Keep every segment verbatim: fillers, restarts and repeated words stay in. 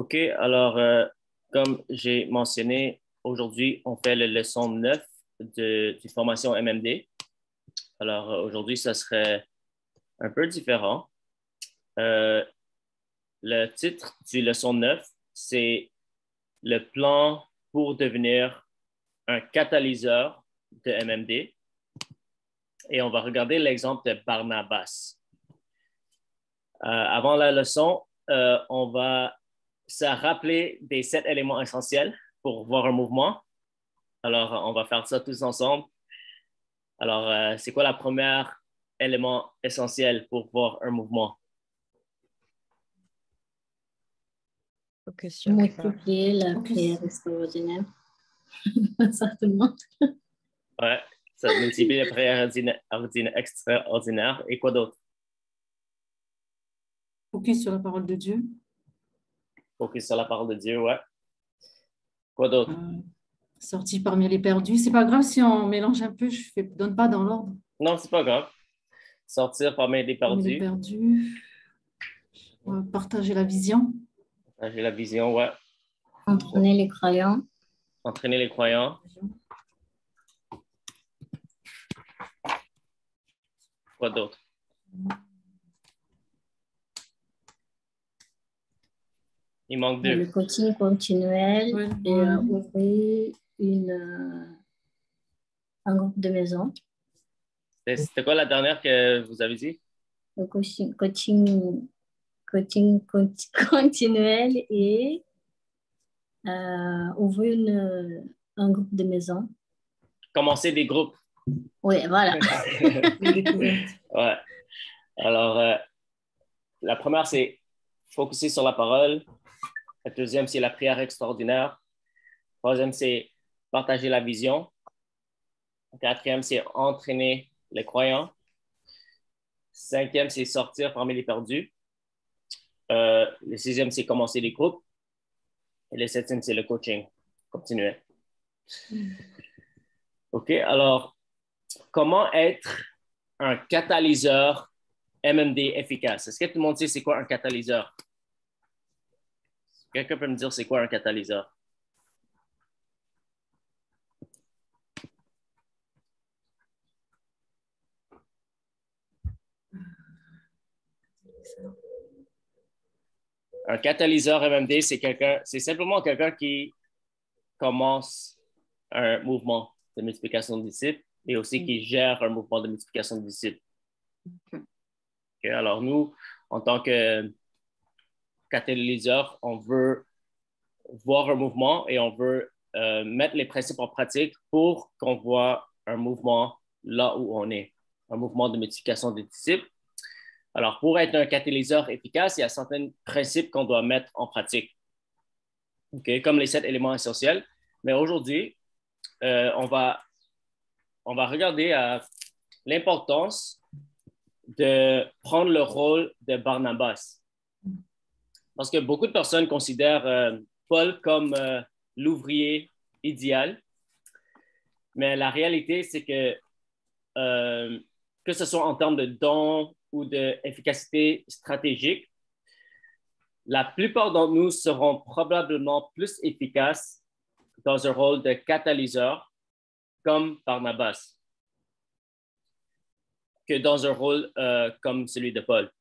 OK, alors, euh, comme j'ai mentionné, aujourd'hui, on fait la leçon neuf de, de formation M M D. Alors, euh, aujourd'hui, ça serait un peu différent. Euh, le titre du leçon neuf, c'est le plan pour devenir un catalyseur de M M D. Et on va regarder l'exemple de Barnabas. Euh, avant la leçon, euh, on va se rappeler des sept éléments essentiels pour voir un mouvement. Alors, on va faire ça tous ensemble. Alors, euh, c'est quoi le premier élément essentiel pour voir un mouvement? Focus sur la prière. Multiplier la prière extraordinaire. Certainement. Ouais, ça multiplie la prière ordina- ordina- extraordinaire. Et quoi d'autre? Focus sur la parole de Dieu. Focus sur la parole de Dieu, ouais. Quoi d'autre? Euh, sorti parmi les perdus. C'est pas grave si on mélange un peu, je ne donne pas dans l'ordre. Non, c'est pas grave. Sortir parmi les Parmi les perdus. perdus. Euh, partager la vision. J'ai la vision, ouais. Entraîner les croyants. Entraîner les croyants. Quoi d'autre? Il manque deux. Le coaching continuel Ouais. et euh, ouvrir une, euh, un groupe de maison. C'était quoi la dernière que vous avez dit? Le coaching, coaching, coaching conti- continuel et euh, ouvrir une, un groupe de maison. Commencer des groupes. Oui, voilà. Ouais. Alors, euh, la première, c'est focuser sur la parole. La deuxième, c'est la prière extraordinaire. Troisième, c'est partager la vision. La quatrième, c'est entraîner les croyants. Cinquième, c'est sortir parmi les perdus. Euh, le sixième, c'est commencer les groupes. Et le septième, c'est le coaching continuel. OK, alors, comment être un catalyseur M M D efficace? Est-ce que tout le monde sait c'est quoi un catalyseur? Quelqu'un peut me dire c'est quoi un catalyseur? Un catalyseur M M D, c'est quelqu'un, c'est simplement quelqu'un qui commence un mouvement de multiplication de disciples et aussi qui gère un mouvement de multiplication de disciples. Okay. Okay, alors nous, en tant que catalyseur, on veut voir un mouvement et on veut euh, mettre les principes en pratique pour qu'on voit un mouvement là où on est, un mouvement de multiplication des disciples. Alors, pour être un catalyseur efficace, il y a certains principes qu'on doit mettre en pratique, okay? Comme les sept éléments essentiels. Mais aujourd'hui, euh, on, va, on va regarder euh, l'importance de prendre le rôle de Barnabas. Parce que beaucoup de personnes considèrent euh, Paul comme euh, l'ouvrier idéal. Mais la réalité, c'est que euh, que ce soit en termes de dons ou d'efficacité stratégique, la plupart d'entre nous seront probablement plus efficaces dans un rôle de catalyseur comme Barnabas que dans un rôle euh, comme celui de Paul.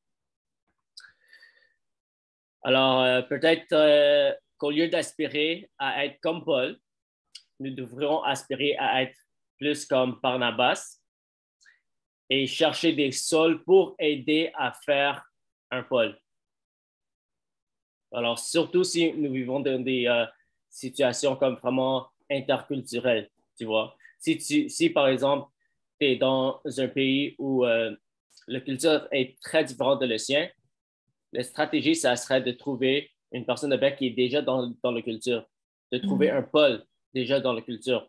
Alors, euh, peut-être euh, qu'au lieu d'aspirer à être comme Paul, nous devrions aspirer à être plus comme Barnabas et chercher des sols pour aider à faire un Paul. Alors, surtout si nous vivons dans des euh, situations comme vraiment interculturelles, tu vois. Si, tu, si par exemple, tu es dans un pays où euh, la culture est très différente de le sien, la stratégie, ça serait de trouver une personne de bec qui est déjà dans, dans la culture, de trouver mmh. un Paul déjà dans la culture.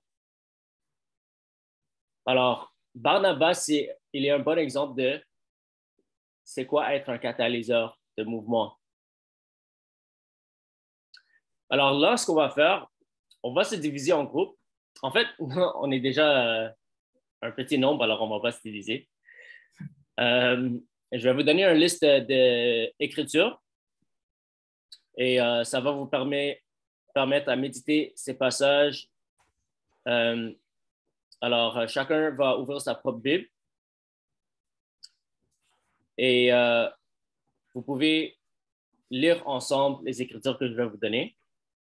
Alors, Barnabas, c'est, il est un bon exemple de c'est quoi être un catalyseur de mouvement. Alors là, ce qu'on va faire, on va se diviser en groupes. En fait, on est déjà euh, un petit nombre, alors on ne va pas se diviser. Euh, je vais vous donner une liste d'écritures. Et euh, ça va vous permettre, permettre à méditer ces passages. Euh, alors, euh, chacun va ouvrir sa propre Bible. Et euh, vous pouvez lire ensemble les écritures que je vais vous donner.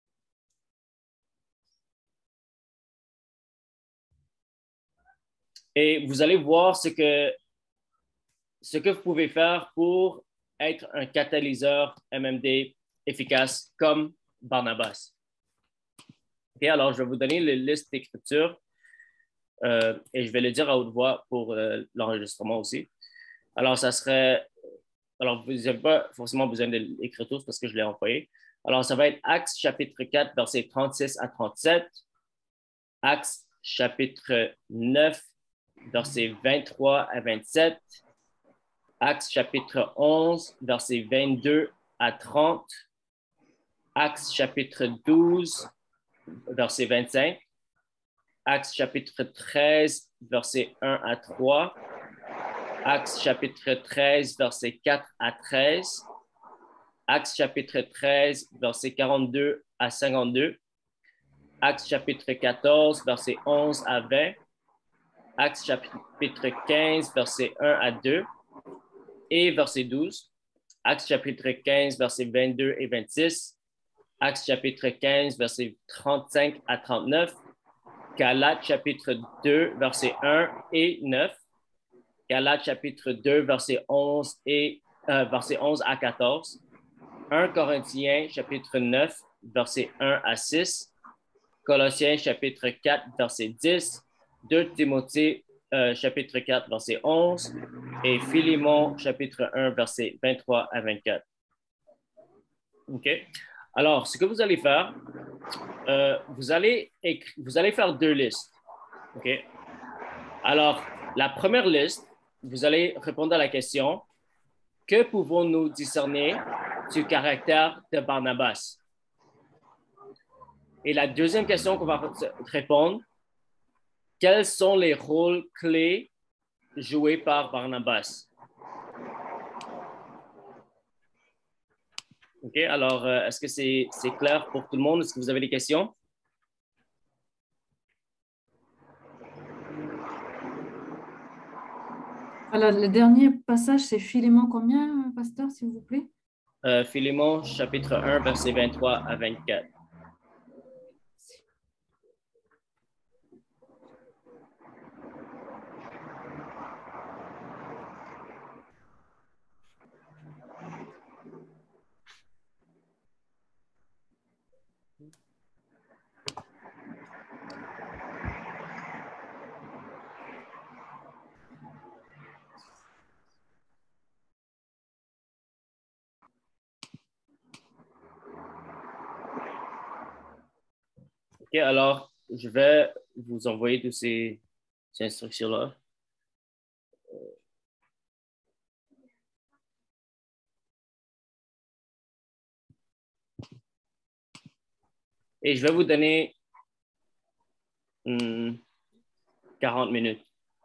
Et vous allez voir ce que, ce que vous pouvez faire pour être un catalyseur M M D efficace comme Barnabas. Okay, alors, je vais vous donner les listes d'écriture euh, et je vais le dire à haute voix pour euh, l'enregistrement aussi. Alors, ça serait... Alors, vous n'avez pas forcément besoin de l'écrire tous parce que je l'ai envoyé. Alors, ça va être Actes chapitre quatre, versets trente-six à trente-sept. Actes chapitre neuf, versets vingt-trois à vingt-sept. Actes chapitre onze, versets vingt-deux à trente. Actes chapitre douze, verset vingt-cinq. Actes chapitre treize, versets un à trois. Actes chapitre treize, versets quatre à treize. Actes chapitre treize, versets quarante-deux à cinquante-deux. Actes chapitre quatorze, versets onze à vingt. Actes chapitre quinze, versets un à deux et verset douze. Actes chapitre quinze, versets vingt-deux et vingt-six. Actes chapitre quinze, versets trente-cinq à trente-neuf. Galates chapitre deux, versets un et neuf. Galates chapitre deux, versets onze, et, euh, versets onze à quatorze. premier Corinthiens chapitre neuf, versets un à six. Colossiens chapitre quatre, verset dix. deux Timothée euh, chapitre quatre, verset onze. Et Philémon chapitre un, verset vingt-trois à vingt-quatre. OK? Alors, ce que vous allez faire, euh, vous, allez écri- vous allez faire deux listes. OK? Alors, la première liste, vous allez répondre à la question, que pouvons-nous discerner du caractère de Barnabas? Et la deuxième question qu'on va répondre, quels sont les rôles clés joués par Barnabas? OK, alors, euh, est-ce que c'est c'est clair pour tout le monde? Est-ce que vous avez des questions? Alors, le dernier passage, c'est Philémon combien, pasteur, s'il vous plaît? Euh, Philémon, chapitre un, verset vingt-trois à vingt-quatre. OK, alors, je vais vous envoyer toutes ces, ces instructions-là. Et je vais vous donner hmm, quarante minutes.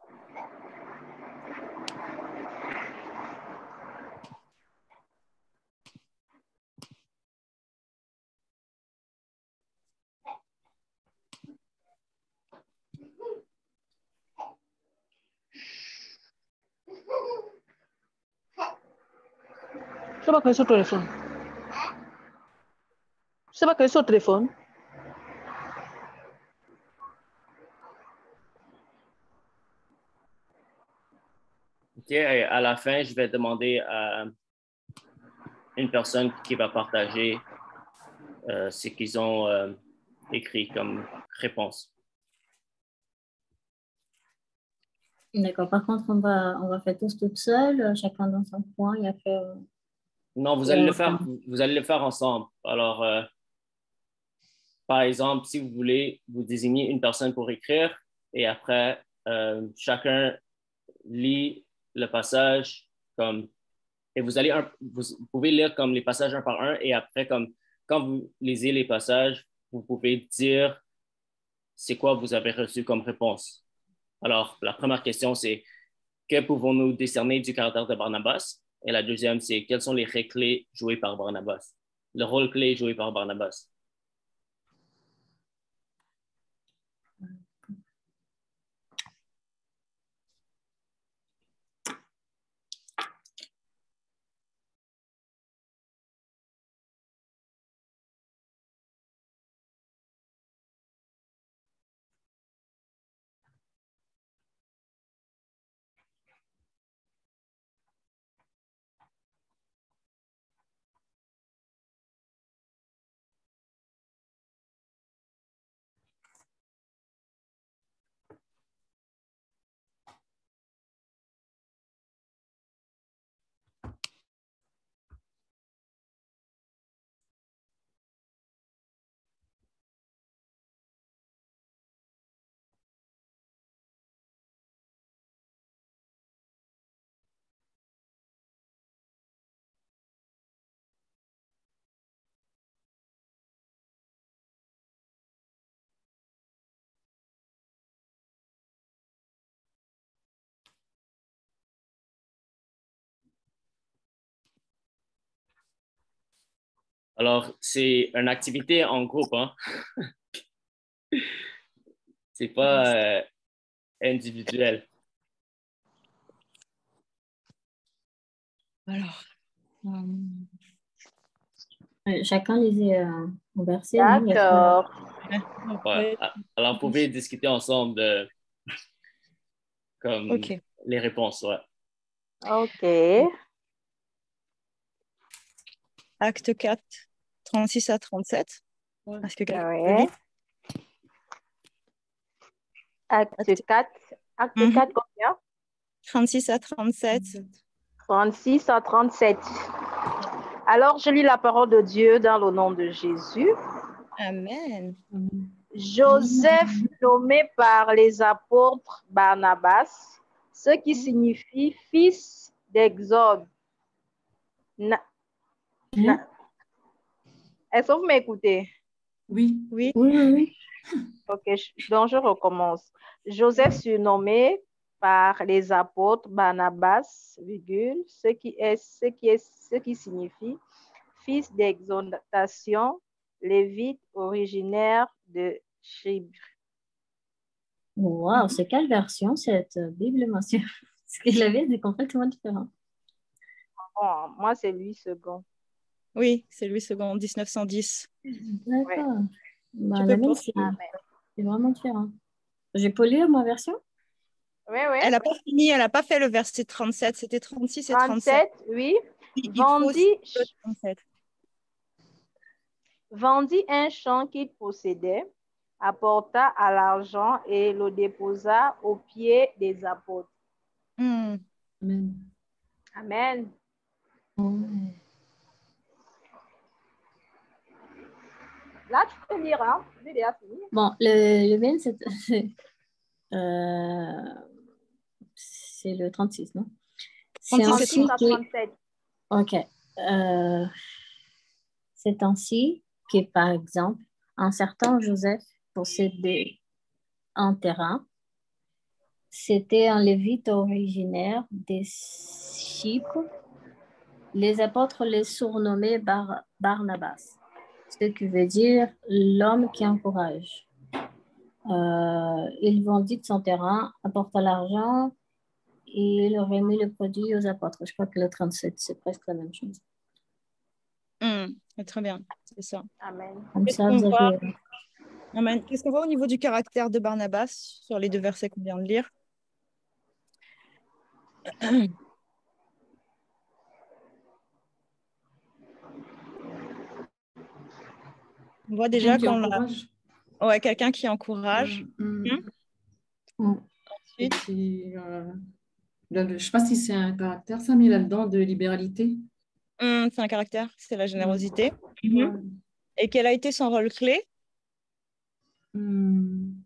Coba kayo sa telepon. Coba kayo sa telepon. OK, et à la fin, je vais demander à une personne qui va partager euh, ce qu'ils ont euh, écrit comme réponse. D'accord. Par contre, on va, on va faire tous toute seule, chacun dans son coin, et après, euh, Non, vous et allez le on- faire, vous allez le faire ensemble. Alors, euh, par exemple, si vous voulez, vous désignez une personne pour écrire et après, euh, chacun lit le passage comme, et vous allez, un, vous pouvez lire comme les passages un par un et après, comme, quand vous lisez les passages, vous pouvez dire c'est quoi vous avez reçu comme réponse. Alors, la première question, c'est que pouvons-nous décerner du caractère de Barnabas? Et la deuxième, c'est quelles sont les règles clés jouées par Barnabas? le rôle clé joué par Barnabas? Alors, c'est une activité en groupe, hein? C'est pas euh, individuel. Alors, euh, Euh, Chacun lisait euh, un verset. non? Il y a- D'accord. Ouais. Alors, vous pouvez discuter ensemble de comme ok. les réponses, ouais. Ok. Acte quatre, trente-six à trente-sept. Est-ce que quelqu'un peut Ouais. lire? Acte Acte- quatre. Acte Mhm. quatre, combien? trente-six à trente-sept. trente-six à trente-sept. Alors, je lis la parole de Dieu dans le nom de Jésus. Amen. Joseph, nommé par les apôtres Barnabas, ce qui signifie fils d'Exode. Na- na- Est-ce que vous m'écoutez? Oui. Oui. Oui, oui, oui. Ok, je- donc je recommence. Joseph surnommé par les apôtres Barnabas, virgule, ce qui est, ce qui est, ce qui signifie fils d'exaltation, lévite originaire de Chypre. Wow, c'est quelle version cette euh, Bible, monsieur? Ce qu'il avait, c'est complètement différent. Bon, moi c'est lui second. Oui, c'est Louis second, mille neuf cent dix. D'accord. Bah, Tu la peux mienne, pas- c'est Amen. c'est vraiment différent. Je peux lire ma version? Oui, oui. Elle n'a pas fini, elle n'a pas fait le verset trente-sept, c'était trente-six et trente-sept. trente-sept, oui. Il il faut aussi Vendit, le trente-sept. vendit un champ qu'il possédait, apporta à l'argent et le déposa aux pieds des apôtres. Hmm. Amen. Amen. Ouais. Là, tu peux lire, hein? J'ai déjà fini. Bon, le, le mien, c'est euh, c'est le trente-six, non? C'est trente-six et ainsi trente-six à que, trente-sept. ok, euh, c'est ainsi que, par exemple, un certain Joseph possédait un terrain. C'était un lévite originaire de Chypre. Les apôtres les surnommaient Bar- Barnabas, ce qui veut dire l'homme qui encourage. Euh, il vendit son terrain, apporta l'argent et il remet le produit aux apôtres. Je crois que le trente-sept, c'est presque la même chose. Hmm. Très bien, c'est ça. Amen. Comme Qu'est-ce ça, qu'on vous voit? avez... Amen. Qu'est-ce qu'on voit au niveau du caractère de Barnabas sur les deux versets qu'on vient de lire? On voit déjà Quelqu'un qui qu'on l'a. encourage. Ouais, quelqu'un qui encourage. Mm, mm. Hmm. Mm. Et Ensuite, puis, euh, il a le- je ne sais pas si c'est un caractère, ça, mais il a le don de libéralité. hmm, c'est un caractère, c'est la générosité. Mhm. Ouais. Et quel a été son rôle clé? Mm.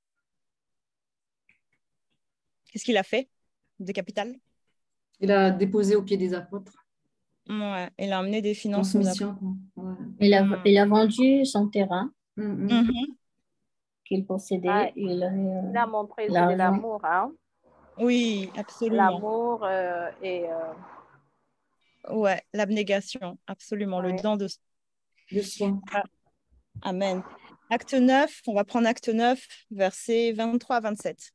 Qu'est-ce qu'il a fait de capital? Il a déposé au pied des apôtres. Ouais, il a amené des finances aux apôtres. Transmission, quoi. Ouais. Il a, Hmm. il a vendu son terrain Mm, mm. Mhm. qu'il possédait Ah, et il a mis euh, il a montré c'est de l'argent. l'amour, hein? Oui, absolument. L'amour euh, et euh, Ouais, l'abnégation, absolument. Le ouais. don de de soi. Ah, amen. Acte neuf, on va prendre acte neuf, versets vingt-trois à vingt-sept.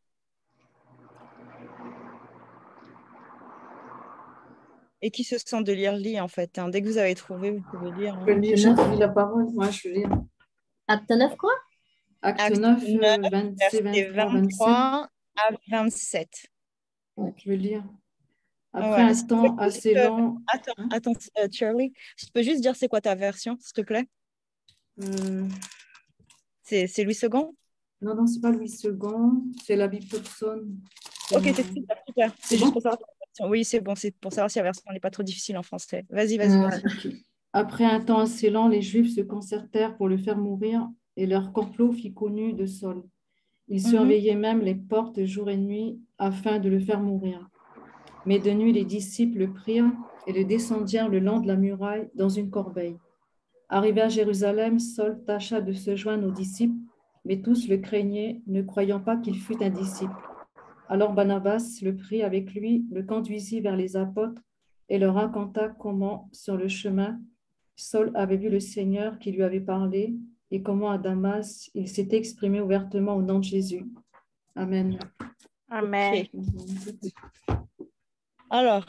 Et qui se sent de lire, lit en fait. Hein. Dès que vous avez trouvé, vous pouvez lire. Je Hein. lis, je lis la parole. Moi, je lis. Acte neuf, quoi? Acte, Acte neuf, neuf, euh, vingt, versets vingt-trois, vingt-sept. vingt-trois à vingt-sept. Je vais lire. Après Ouais. un Si tu temps peux juste, assez euh, long. Attends, Hein? attends, euh, Charlie. Si tu peux juste dire c'est quoi ta version, s'il te plaît? Euh, C'est c'est Louis second? non, non, c'est pas Louis second, c'est la Bible Thompson. Ok, Euh, c'est super, super. c'est C'est juste bon? pour savoir ta version. Oui, c'est bon, c'est pour savoir si la version n'est pas trop difficile en français. Vas-y, vas-y, Ouais. vas-y. Ok. Après un temps assez lent, les Juifs se concertèrent pour le faire mourir et leur complot fit connu de Saul. Ils Mhm. surveillaient même les portes jour et nuit afin de le faire mourir. Mais de nuit, les disciples le prirent et le descendirent le long de la muraille dans une corbeille. Arrivé à Jérusalem, Saul tâcha de se joindre aux disciples, mais tous le craignaient, ne croyant pas qu'il fût un disciple. Alors Barnabas le prit avec lui, le conduisit vers les apôtres et leur raconta comment, sur le chemin, Saul avait vu le Seigneur qui lui avait parlé et comment à Damas, il s'était exprimé ouvertement au nom de Jésus. Amen. Amen. Ok. Alors,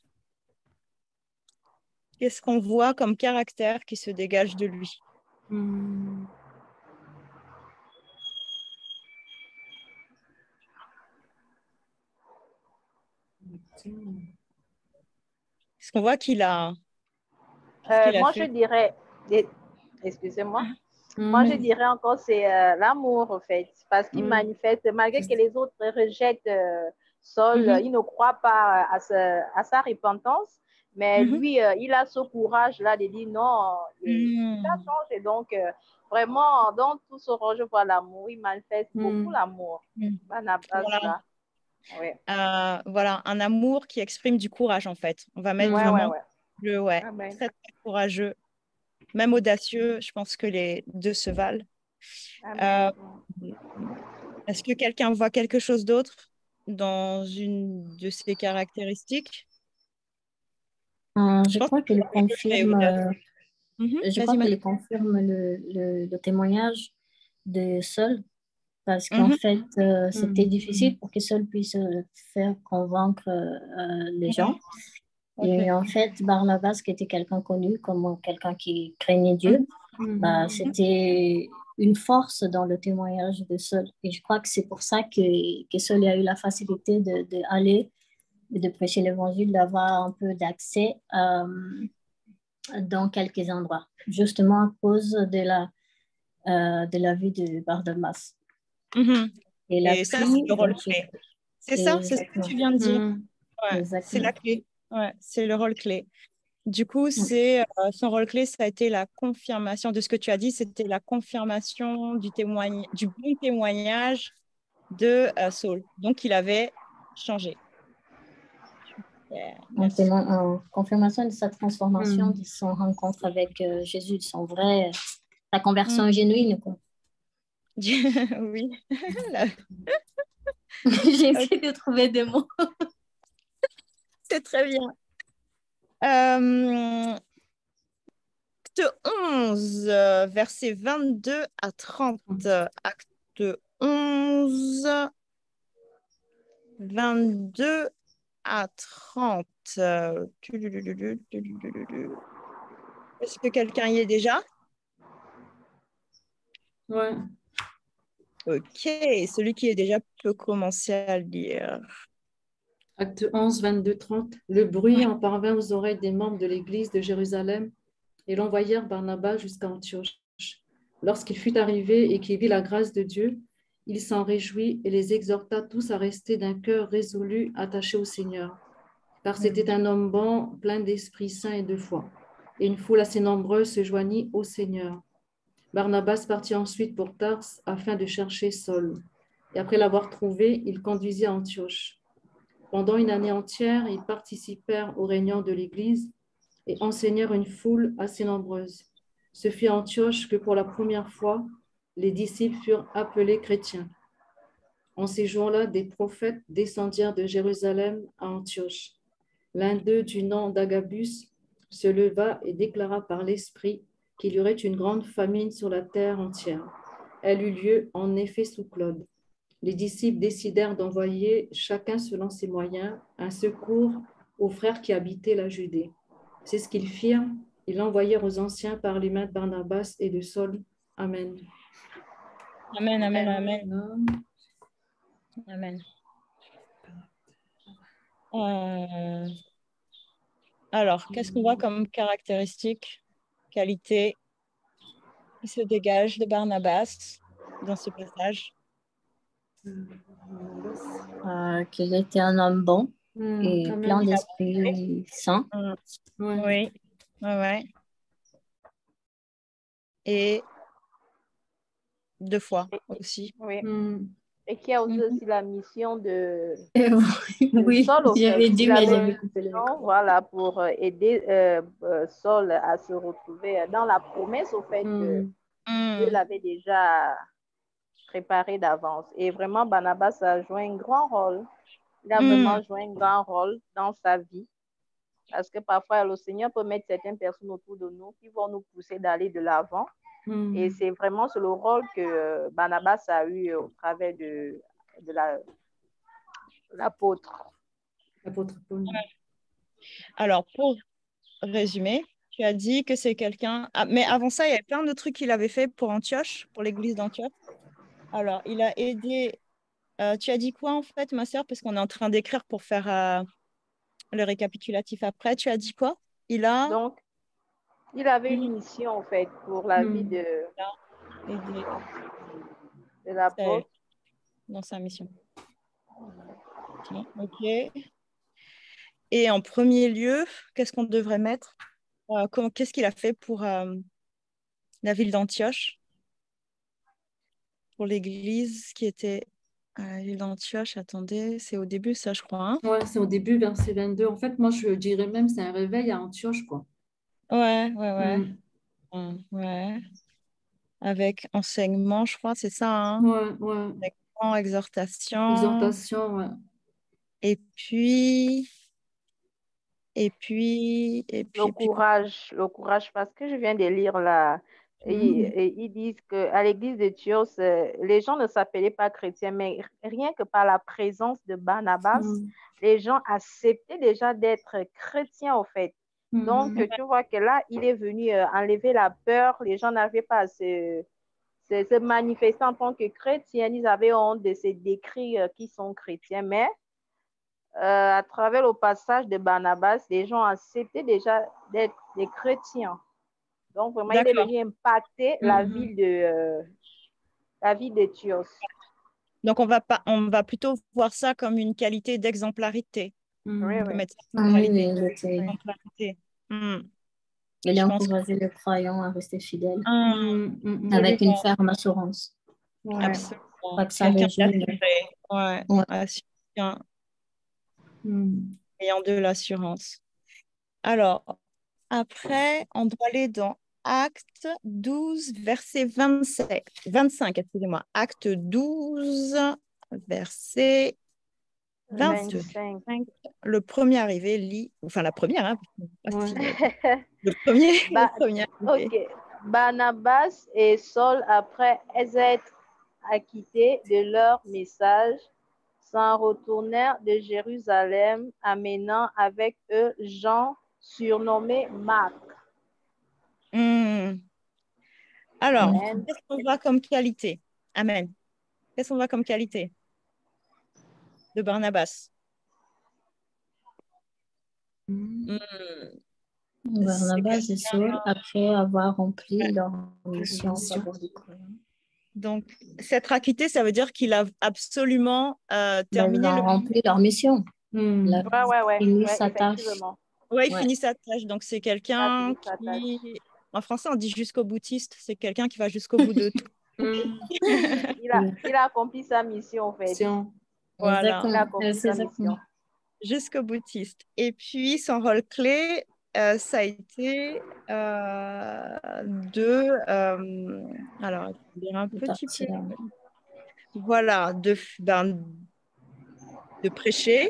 qu'est-ce qu'on voit comme caractère qui se dégage de lui? Hmm. Est-ce qu'on voit qu'il a... Qu'est-ce Euh, qu'il a moi, je fait? dirais, et- excusez-moi, Hmm. moi, je dirais encore, c'est euh, l'amour, en fait, parce qu'il Ouais. manifeste, malgré que les autres rejettent euh, Saul, Mhm. il ne croit pas à, ce- à sa repentance, mais Mhm. lui, euh, il a ce courage-là de dire non, et il a Mhm. changé. Donc, euh, vraiment, dans tout ce rôle, je vois l'amour, il manifeste beaucoup Hmm. l'amour. Mhm. Barnabas, Voilà. là, oui. Euh, voilà, un amour qui exprime du courage, en fait. On va mettre Hmm. Ouais, ouais, vraiment ouais. le ouais, Amen. très, très courageux, même audacieux. Je pense que les deux se valent. Amen. Euh, Est-ce que quelqu'un voit quelque chose d'autre dans une de ces caractéristiques? Euh, Je je pense crois qu'il que c'est confirme, audacieux. euh, Mhm. je Vas-y, crois Marie. qu'il confirme le, le, le témoignage de Saul, parce qu'en Mhm. fait, euh, c'était Hmm. difficile pour que Saul puisse euh, faire convaincre euh, les gens. Ok. Et en fait, Barnabas, qui était quelqu'un connu comme quelqu'un qui craignait Dieu, Hmm. bah, c'était une force dans le témoignage de Saul. Et je crois que c'est pour ça que, que Saul a eu la facilité de, de aller et de prêcher l'évangile, d'avoir un peu d'accès euh, dans quelques endroits, justement à cause de la, euh, de la vie de Barnabas. Mhm. Et la Et ça, c'est le pluie, rôle donc, clé. C'est ça, c'est ce que exactement, tu viens de dire. Hmm. Ouais, c'est la exactement. clé. Ouais, c'est le rôle clé. Du coup, Mm. c'est euh, son rôle clé, ça a été la confirmation de ce que tu as dit, c'était la confirmation du témoignage, du bon témoignage de euh, Saul. Donc, il avait changé. Super, En, merci. témoin- en confirmation de sa transformation, Hmm. de son rencontre avec euh, Jésus, de son vrai, sa conversion Mm. génuine, quoi. Oui. Là, J'essaie de trouver des mots. c'est très bien. Euh, acte onze, euh, versets vingt-deux à trente. Acte onze, vingt-deux à trente. Euh, Est-ce que quelqu'un y est déjà? Ouais. Ok, celui qui est déjà peut commencer à lire. Acte onze, vingt-deux, trente. Le bruit en parvint aux oreilles des membres de l'église de Jérusalem et l'envoyèrent Barnabas jusqu'à Antioche. Lorsqu'il fut arrivé et qu'il vit la grâce de Dieu, il s'en réjouit et les exhorta tous à rester d'un cœur résolu, attaché au Seigneur. Car c'était un homme bon, plein d'Esprit Saint et de foi. Et une foule assez nombreuse se joignit au Seigneur. Barnabas partit ensuite pour Tars afin de chercher Saul. Et après l'avoir trouvé, il conduisit à Antioche. Pendant une année entière, ils participèrent aux réunions de l'Église et enseignèrent une foule assez nombreuse. Ce fut à Antioche que pour la première fois, les disciples furent appelés chrétiens. En ces jours-là, des prophètes descendirent de Jérusalem à Antioche. L'un d'eux, du nom d'Agabus, se leva et déclara par l'Esprit qu'il y aurait une grande famine sur la terre entière. Elle eut lieu en effet sous Claude. Les disciples décidèrent d'envoyer, chacun selon ses moyens, un secours aux frères qui habitaient la Judée. C'est ce qu'ils firent. Ils l'envoyèrent aux anciens par les mains de Barnabas et de Saul. Amen. Amen, amen, amen. Amen. Amen. Euh, Alors, qu'est-ce qu'on voit comme caractéristique, qualité qui se dégage de Barnabas dans ce passage? Euh, qu'il était un homme bon Mm, et amen. plein d'Esprit Saint. Mm. Ouais. Oui, ouais, ouais. Et deux fois aussi. Oui. Mm. Et qui a aussi, Mhm. aussi la mission de, Oui, Saul, au fait. j'avais dit, Il mais avait j'avais une coupé le mission, micro. voilà, pour euh, aider euh, euh, Saul à se retrouver dans la promesse, au fait, que Mm. Dieu Mm. l'avait déjà préparé d'avance. Et vraiment, Barnabas a joué un grand rôle. Il a Mm. vraiment joué un grand rôle dans sa vie. Parce que parfois, le Seigneur peut mettre certaines personnes autour de nous qui vont nous pousser d'aller de l'avant. Mm. Et c'est vraiment sur le rôle que euh, Barnabas a eu au travers de, de la, l'apôtre. L'apôtre Paul. Alors, pour résumer, tu as dit que c'est quelqu'un... Ah, mais avant ça, il y avait plein de trucs qu'il avait fait pour Antioche, pour l'église d'Antioche. Alors, il a aidé... euh, tu as dit quoi, en fait, ma sœur? Parce qu'on est en train d'écrire pour faire euh, le récapitulatif après. Tu as dit quoi? Il a Donc, il avait une mission, en fait, pour la vie Mm. de, aidé de l'apôtre. dans sa mission. Ok. Et en premier lieu, qu'est-ce qu'on devrait mettre? Euh, comment- qu'est-ce qu'il a fait pour euh, la ville d'Antioche, pour l'église qui était à la ville d'Antioche? Attendez, c'est au début, ça, je crois. Hein. Ouais, c'est au début, verset vingt-deux. En fait, moi, je dirais même c'est un réveil à Antioche, quoi. Ouais, ouais, ouais. Mm. Hum, ouais. Avec enseignement, je crois, c'est ça. Hein. Ouais, ouais. Enseignement, exhortation. Exhortation, ouais. Et puis, et puis, et puis, Le et puis. courage, le courage, parce que je viens de lire là, et, Mm. et ils disent qu'à l'église de Tyros, euh, les gens ne s'appelaient pas chrétiens, mais rien que par la présence de Barnabas, Mm. les gens acceptaient déjà d'être chrétiens, au fait. Donc, Mm. tu vois que là, il est venu euh, enlever la peur. Les gens n'arrivaient pas à se, se, se manifester en tant que chrétiens. Ils avaient honte de se décrire qui sont chrétiens, mais euh, à travers le passage de Barnabas, les gens acceptaient déjà d'être des chrétiens. Donc, vraiment, il est D'accord. venu impacter la Mhm. ville de, euh, la ville de Tyros. Donc, on va pas, on va plutôt voir ça comme une qualité d'exemplarité. Mm. Oui, On peut oui. mettre ça Ah comme oui, qualité oui, il était- d'exemplarité. Hmm. il Je a pense que... encouragé le croyant à rester fidèle Hmm. Mm. Mm. avec une Absolument. ferme assurance. Ouais. Absolument. Pas que ça Quelqu'un résume. d'assuré. Ouais. Ouais. Assuré, Mm. ayant de l'assurance. Alors, après, on doit aller dans Acte douze, verset vingt-sept, vingt-cinq, excusez-moi. Acte douze, verset vingt-deux. vingt-cinq. Le premier arrivé lit, enfin la première, hein, pas Ouais. fidèle. Le premier, Ba- le premier arrivé. ok. Barnabas et Saul, après être acquittés de leur message, s'en retournèrent de Jérusalem, amenant avec eux Jean, surnommé Marc. Hmm. Alors, Amen. qu'est-ce qu'on voit comme qualité? Amen. Qu'est-ce qu'on voit comme qualité de Barnabas? Mm. Hmm. C'est Barnabas et quelqu'un- Saul, après avoir rempli Ouais. leur mission en Mission. faveur des croyants, Donc, s'être acquitté, ça veut dire qu'il a absolument euh, ben, ils terminé ont le... rempli leur mission. Mm. Il a Ouais, ouais, ouais, fini ouais, sa tâche. effectivement. Ouais, il Ouais. finit sa tâche. Donc, c'est Il a quelqu'un fini sa tâche. qui... En français, on dit jusqu'au boutiste. C'est quelqu'un qui va jusqu'au bout de tout. Mm. Il a, il a accompli sa mission, en fait. Mission. Voilà, Il a Exactement. accompli C'est sa exactement. mission. jusqu'au boutiste. Et puis, son rôle clé, euh, ça a été euh, de... euh, alors, je vais dire un De petit peu... partir. Voilà, de, ben, de prêcher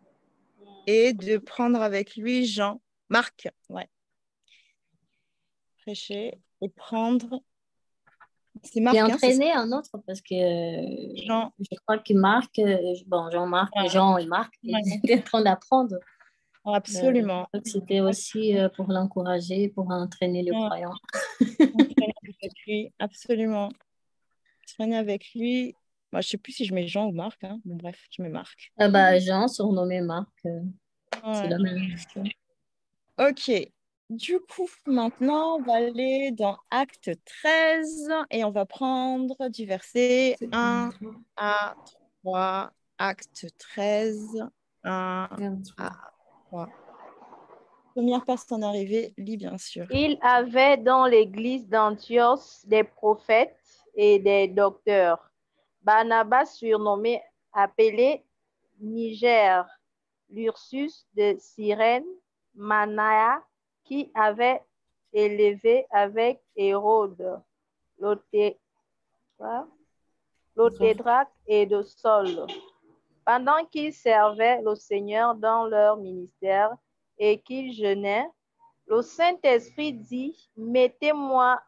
et de prendre avec lui Jean, Marc, ouais. prêcher et prendre. C'est Marc, J'ai hein, c'est ça, entraîné un autre parce que euh, Jean. je crois que Marc, euh, bon, Jean-Marc, Ouais, Jean et Marc, ouais, ils étaient en train d'apprendre. Euh, je absolument. crois que c'était aussi euh, pour l'encourager, pour entraîner les Ouais, croyants. entraîner avec lui, absolument. Entraîner avec lui. Moi, je ne sais plus si je mets Jean ou Marc, hein. Bon, bref, je mets Marc. Euh, bah, Jean, surnommé Marc, euh, c'est Ouais. la même chose. Ok. Du coup, maintenant, on va aller dans Acte treize et on va prendre du verset C'est un vingt-trois, à trois. Acte treize, un à vingt-trois. trois. Première personne arrivée, lit bien sûr. Il avait dans l'église d'Antioche des prophètes et des docteurs. Barnabas, surnommé, appelé Niger, Lursus de Cyrène, Manaya, qui avait élevé avec Hérode, l'auté- quoi? l'autédraque et de Saul, pendant qu'ils servaient le Seigneur dans leur ministère et qu'ils jeûnaient. Le Saint-Esprit dit, mettez-moi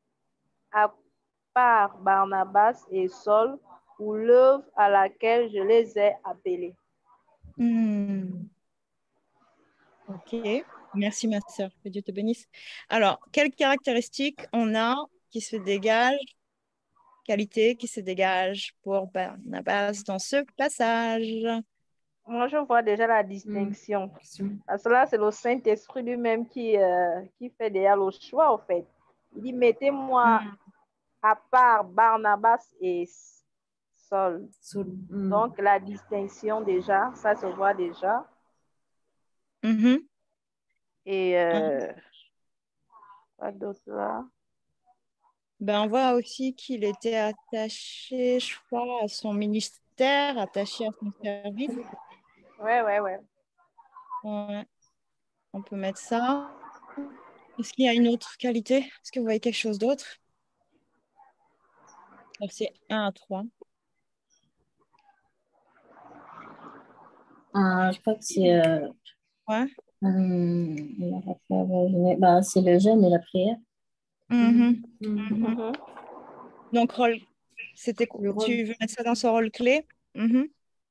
à part Barnabas et Saul pour l'œuvre à laquelle je les ai appelés. Hmm. Ok, merci ma sœur, que Dieu te bénisse. Alors, quelles caractéristiques on a qui se dégagent, qualités qui se dégagent pour Barnabas dans ce passage? Moi, je vois déjà la Hmm. distinction. Question. Parce que là, c'est le Saint-Esprit lui-même qui, euh, qui fait déjà le choix, en fait. Il dit, mettez-moi Hmm. à part Barnabas et Saul. Saul. Hmm. Donc, la distinction déjà, ça se voit déjà. Mhm. Et Ah. euh, quoi d'autre là? Ben, on voit aussi qu'il était attaché, je crois, à son ministère, attaché à son service. Ouais, ouais, ouais. Ouais, on peut mettre ça. Est-ce qu'il y a une autre qualité? Est-ce que vous voyez quelque chose d'autre? Versets un à trois. Euh, je crois que c'est euh, Ouais. hum, la prière, euh, bah, c'est le jeûne et la prière. Mhm. Hmm. Mhm. Mhm. Donc, rôle, c'était quoi? Le rôle. Tu veux mettre ça dans son rôle clé? Mhm.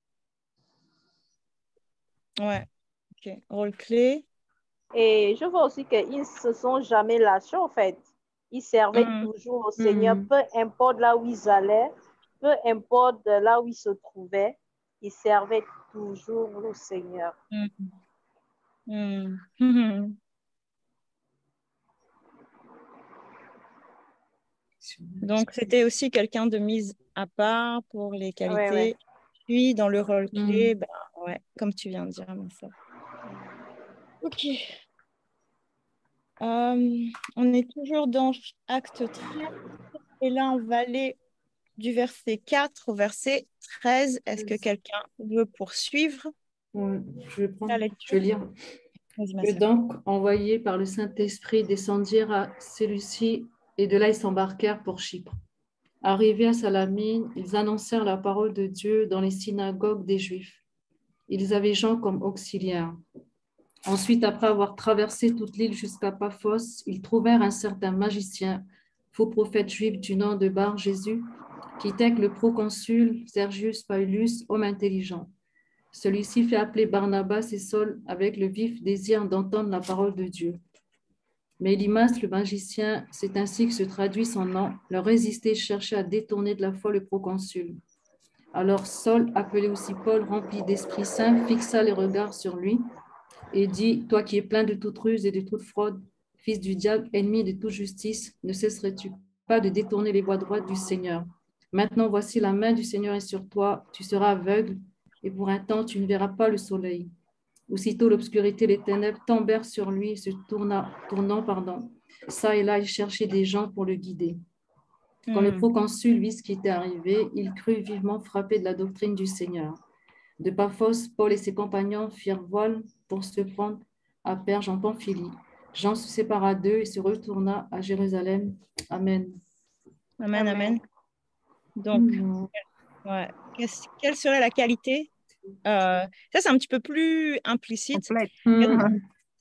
Ouais, ok. Rôle clé. Et je vois aussi qu'ils ne se sont jamais lâchés, en fait. Ils servaient Mhm. toujours au Seigneur, Hmm. peu importe là où ils allaient, peu importe là où ils se trouvaient, ils servaient toujours le Seigneur. Mhm. Mhm. Donc, c'était aussi quelqu'un de mise à part pour les Ouais, ouais. qualités. Puis, dans le rôle Hmm. clé, ben, ouais, comme tu viens de dire, ma sœur. Ok. Euh, on est toujours dans Acte treize. Et là, on va aller du verset quatre au verset treize. Est-ce que quelqu'un veut poursuivre Ouais, je vais la prendre, je lecture? vais lire. Vas-y, ma Que sœur. donc, envoyés par le Saint-Esprit, descendirent à Séleucie et de là ils s'embarquèrent pour Chypre. Arrivés à Salamine, ils annoncèrent la parole de Dieu dans les synagogues des Juifs. Ils avaient Jean comme auxiliaire. Ensuite, après avoir traversé toute l'île jusqu'à Paphos, ils trouvèrent un certain magicien, faux prophète juif du nom de Bar Jésus, qui était avec le proconsul Sergius Paulus, homme intelligent. Celui-ci fait appeler Barnabas et Saul avec le vif désir d'entendre la parole de Dieu. Mais Elimas, le magicien, c'est ainsi que se traduit son nom, leur résistait, cherchait à détourner de la foi le proconsul. Alors Saul, appelé aussi Paul, rempli d'Esprit Saint, fixa les regards sur lui et dit, toi qui es plein de toute ruse et de toute fraude, fils du diable, ennemi de toute justice, ne cesserais-tu pas de détourner les voies droites du Seigneur? Maintenant, voici la main du Seigneur est sur toi, tu seras aveugle et pour un temps, tu ne verras pas le soleil. Aussitôt, l'obscurité et les ténèbres tombèrent sur lui et se tourna, tournant, pardon, ça et là, il cherchait des gens pour le guider. Quand le Hmm. proconsul vit ce qui était arrivé, il crut vivement frappé de la doctrine du Seigneur. De Paphos, Paul et ses compagnons firent voile pour se prendre à Perge en Pamphylie. Jean se sépara d'eux et se retourna à Jérusalem. Amen. Amen, amen. Amen. Donc, ouais. Qu'est-ce- quelle serait la qualité? Euh, ça, c'est un petit peu plus implicite. Complète. Hmm.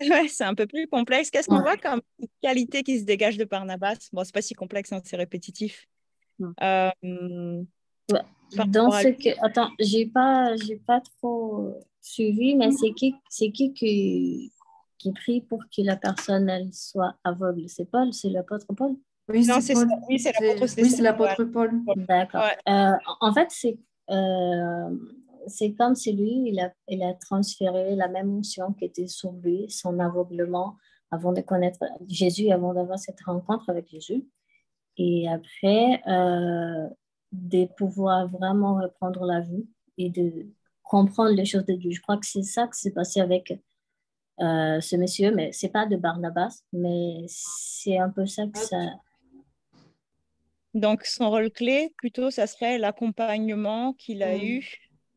Ouais, c'est un peu plus complexe. Qu'est-ce qu'on Ouais. voit comme qualité qui se dégage de Barnabas? Bon, c'est pas si complexe, hein, c'est répétitif. Hmm. Euh, Ouais. par Dans rapport à ce que, attends, j'ai pas, j'ai pas trop suivi, mais c'est qui, c'est qui qui, qui prie pour que la personne elle soit aveugle? C'est Paul, c'est l'apôtre Paul? Oui, Non, c'est c'est ça. Paul. Oui, c'est l'apôtre C'est- Oui, c'est Stéphane. l'apôtre Paul. D'accord. Ouais. Euh, en fait, c'est euh, c'est comme si lui, il a, il a transféré la même onction qui était sur lui, son aveuglement, avant de connaître Jésus, avant d'avoir cette rencontre avec Jésus. Et après, euh, de pouvoir vraiment reprendre la vue et de comprendre les choses de Dieu. Je crois que c'est ça qui s'est passé avec euh, ce monsieur, mais c'est pas de Barnabas, mais c'est un peu ça que ça... Donc, son rôle clé, plutôt, ça serait l'accompagnement qu'il a Mm. eu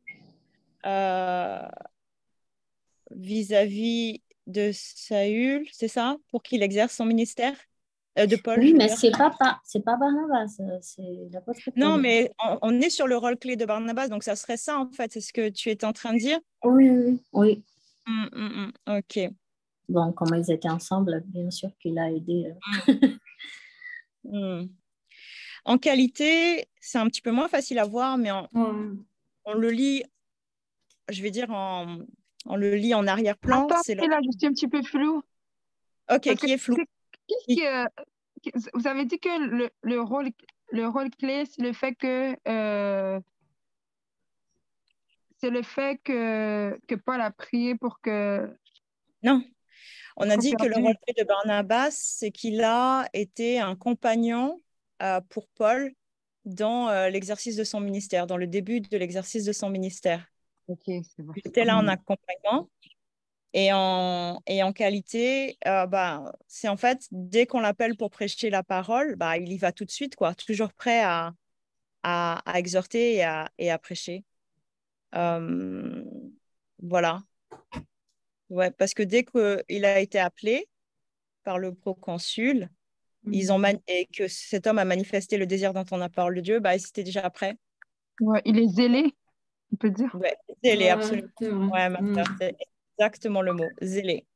euh, vis-à-vis de Saül, c'est ça? Pour qu'il exerce son ministère? Euh, de Paul, Oui, je veux mais dire. c'est pas, pas, c'est pas Barnabas, euh, c'est l'apôtre Non, Paul. mais on, on est sur le rôle clé de Barnabas, donc ça serait ça, en fait. C'est ce que tu es en train de dire? Oui, oui, oui. Hum, hum, hum. Ok. Bon, comme ils étaient ensemble, bien sûr qu'il a aidé. Hum, hum. En qualité, c'est un petit peu moins facile à voir, mais on, Ouais. on le lit, je vais dire, en, on le lit en arrière-plan. Attends, C'est le... là, je suis un petit peu flou. Ok, Parce que qui est flou? c'est- qu'est-ce Qui- que, que- vous avez dit que le, le rôle, le rôle clé, c'est le fait que euh, c'est le fait que, que Paul a prié pour que Non, on a être dit que le rôle perdu. clé de Barnabas, c'est qu'il a été un compagnon euh, pour Paul dans euh, l'exercice de son ministère, dans le début de l'exercice de son ministère. Ok, c'est bon. Il était là en Mm. accompagnement et en, et en qualité, euh, bah, c'est en fait, dès qu'on l'appelle pour prêcher la parole, bah, il y va tout de suite, quoi, toujours prêt à, à, à exhorter et à, et à prêcher. Euh, voilà. Ouais, parce que dès qu'il a été appelé par le proconsul, ils ont man- et que cet homme a manifesté le désir d'entendre la parole de Dieu, bah, ils étaient déjà prêts. Ouais, il est zélé, on peut dire. Ouais, zélé, Ouais, absolument. c'est vrai. Ouais, ma Mm. sœur, c'est exactement le mot, zélé.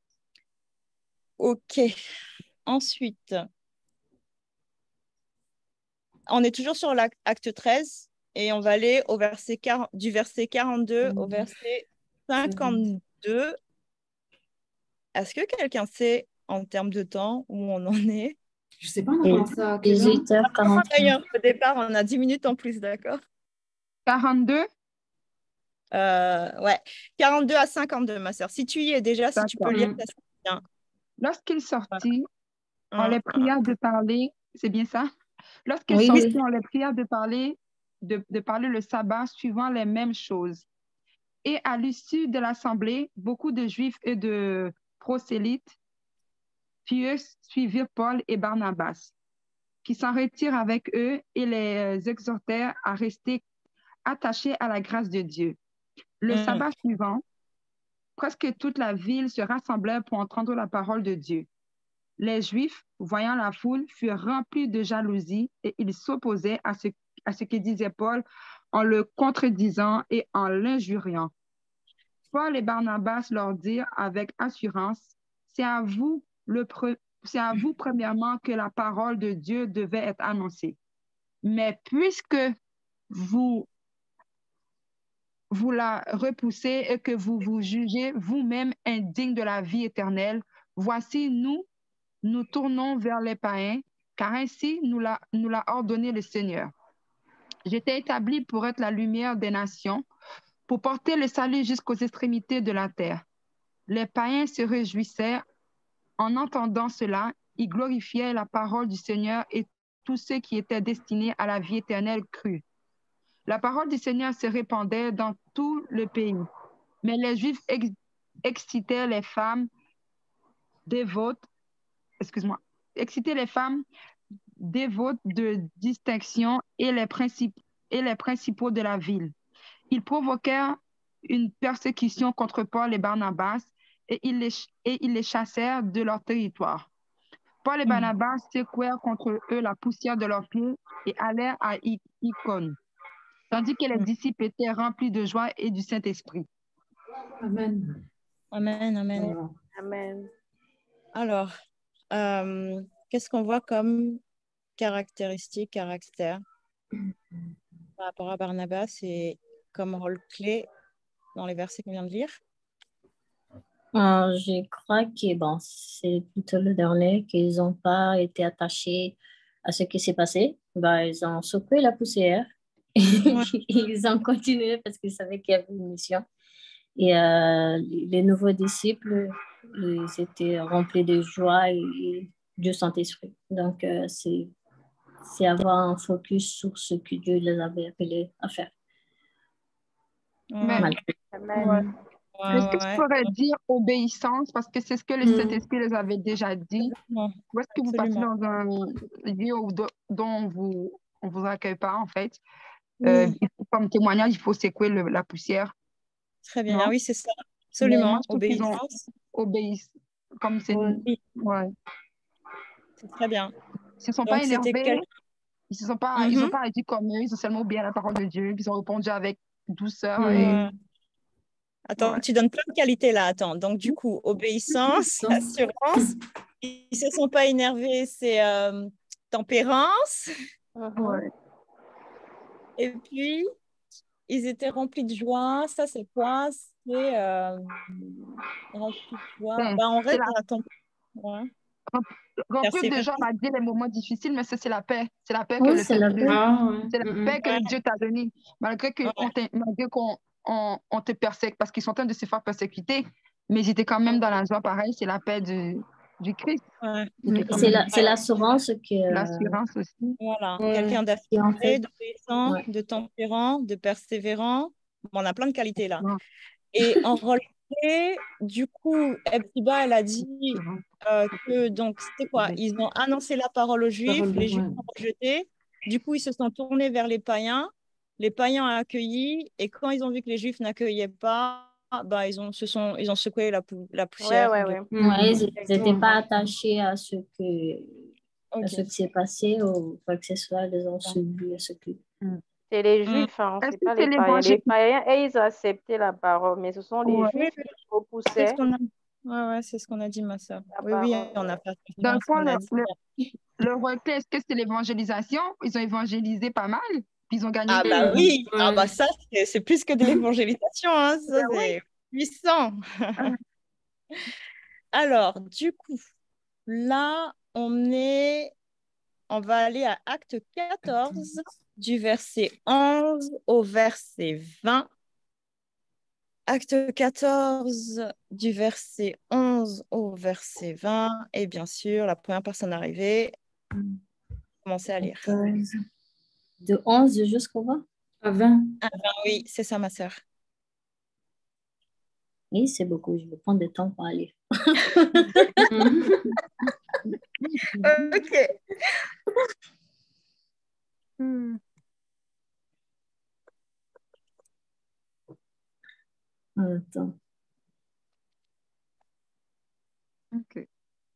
Ok. Ensuite, on est toujours sur l'acte treize et on va aller au verset quarante, du verset quarante-deux au verset cinquante-deux. Est-ce que quelqu'un sait en termes de temps où on en est? Je sais pas, on a commencé à quelle heure? dix-huit heures quarante. D'ailleurs, au départ, on a dix minutes en plus, d'accord? quarante-deux? Euh, ouais, quarante-deux à cinquante-deux, ma sœur. Si tu y es déjà, si tu peux D'accord. lire, Mm. ça serait bien. Lorsqu'il sortit, on Un, les pria de parler, c'est bien ça? Lorsqu'il Oui, sortit, oui. on les pria de parler, de, de parler le sabbat suivant les mêmes choses. Et à l'issue de l'assemblée, beaucoup de Juifs et de prosélytes pieux suivirent Paul et Barnabas, qui s'en retirent avec eux et les exhortèrent à rester attachés à la grâce de Dieu. Le un. sabbat suivant, presque toute la ville se rassemblait pour entendre la parole de Dieu. Les Juifs, voyant la foule, furent remplis de jalousie et ils s'opposaient à ce, à ce que disait Paul en le contredisant et en l'injuriant. Paul et Barnabas leur dirent avec assurance, c'est à vous, le pre- c'est à vous premièrement que la parole de Dieu devait être annoncée. Mais puisque vous, vous la repoussez et que vous vous jugez vous-même indigne de la vie éternelle, voici nous, nous tournons vers les païens, car ainsi nous l'a, nous l'a ordonné le Seigneur. J'étais établi pour être la lumière des nations, pour porter le salut jusqu'aux extrémités de la terre. Les païens se réjouissaient en entendant cela, ils glorifiaient la parole du Seigneur et tous ceux qui étaient destinés à la vie éternelle crurent. La parole du Seigneur se répandait dans tout le pays, mais les Juifs ex- excitaient les femmes dévotes, excuse-moi, excitaient les femmes dévotes de distinction et les, princip- et les principaux de la ville. Ils provoquèrent une persécution contre Paul et Barnabas et ils les, et ils les chassèrent de leur territoire. Paul et Barnabas secouèrent contre eux la poussière de leurs pieds et allèrent à I- Icône, tandis que les disciples étaient remplis de joie et du Saint-Esprit. Amen. Amen, amen. Voilà. Amen. Alors, euh, qu'est-ce qu'on voit comme caractéristique, caractère par rapport à Barnabas et comme rôle clé dans les versets qu'on vient de lire? Euh, je crois que bon, c'est plutôt le dernier, qu'ils n'ont pas été attachés à ce qui s'est passé. Ben, ils ont secoué la poussière. Ouais. Ils ont continué parce qu'ils savaient qu'il y avait une mission. Et euh, les nouveaux disciples, ils étaient remplis de joie et, et du Saint-Esprit. Donc, euh, c'est, c'est avoir un focus sur ce que Dieu les avait appelés à faire. Mais, Malgré. Amen. ouais. Ouais, Est-ce que ouais, tu pourrais dire obéissance, parce que c'est ce que le Mm. Saint-Esprit les avait déjà dit, absolument. ou est-ce que vous passez Absolument. dans un lieu où- dont on vous, on vous accueille pas, en fait? Euh, Oui, il faut- comme témoignage, il faut secouer le- la poussière, très bien. non? Oui, c'est ça. Mais moi, Absolument. je trouve qu'ils ont Obéissance. obéi, comme c'est... Ouais. Oui, Ouais. c'est très bien. Ils se sont pas Donc, c'était énervés, quel... ils se sont pas, ils ont Mhm. pas agi comme eux, ils ont seulement oublié la parole de Dieu, puis ils ont répondu avec douceur et... Ouais. Attends, Ouais. tu donnes plein de qualités là. Attends. Donc, du coup, obéissance, Sens. assurance. Ils ne se sont pas énervés, c'est euh, tempérance. Mhm. Ouais. Et puis, ils étaient remplis de joie. Ça, c'est quoi? C'est euh, remplis de joie. Ben, Ben, on c'est reste la dans la tempérance. Ouais. remplir de joie Persévérance. malgré les moments difficiles, mais ça, c'est la paix. C'est la paix que Oui, le c'est la Saint-Esprit, paix. Ah ouais. c'est la Mm, paix mm. que Ouais. Dieu t'a donnée, malgré que Ouais. on t'est- malgré qu'on on, on te persécute, parce qu'ils sont en train de se faire persécuter, mais ils étaient quand même dans la joie pareil, c'est la paix du, du Christ. Ouais. Ils étaient Oui, quand c'est même la, c'est l'assurance que, euh, l'assurance aussi. Voilà. Ouais. Quelqu'un qui en d'assuré, fait. d'obéissant, Ouais. de tempérant, de persévérant. Bon, on a plein de qualités là. Ouais. Et en rôle clé, du coup, Hepzibah, elle a dit euh, que, donc, c'était quoi? Ils ont annoncé la parole aux Juifs, Parole de les Juifs ouais. ont rejeté. Du coup, ils se sont tournés vers les païens. Les païens ont accueilli. Et quand ils ont vu que les Juifs n'accueillaient pas, bah, ils ont, se sont, ils ont secoué la, pou- la Ouais, poussière. ouais, de- ouais. Mm. Ouais, ils n'étaient Effectivement. pas attachés à ce que à Ok. ce qui s'est passé ou quoi que ce soit, ils ont subi ce qui. C'est les Mm. Juifs, hein, Est-ce c'est que pas c'est les païens. Les l'évangile? païens, et ils ont accepté la parole, mais ce sont les Ouais. Oui, Juifs oui, qui c'est ce repoussaient qu'on a. Ouais, ouais, c'est ce qu'on a dit, ma soeur. la Oui, oui, parole. on a fait attention Dans le à ce fond, qu'on a le, dit. le, le recul, est-ce que c'est l'évangélisation? Ils ont évangélisé pas mal, puis ils ont gagné. Ah bah Mm. oui, ah Ouais. bah ça, c'est c'est plus que de l'évangélisation, hein. Ça, Ben oui. c'est puissant. Alors, du coup, là, on est, on va aller à Acte quatorze, du verset onze au verset vingt. Acte quatorze, du verset onze au verset vingt. Et bien sûr, la première personne arrivée, commencez à lire. quatorze. De onze jusqu'au vingt. À vingt. Ah ben oui, c'est ça, ma sœur. Oui, c'est beaucoup. Je vais prendre du temps pour aller. Mm. Ok. Hmm. Attends. OK.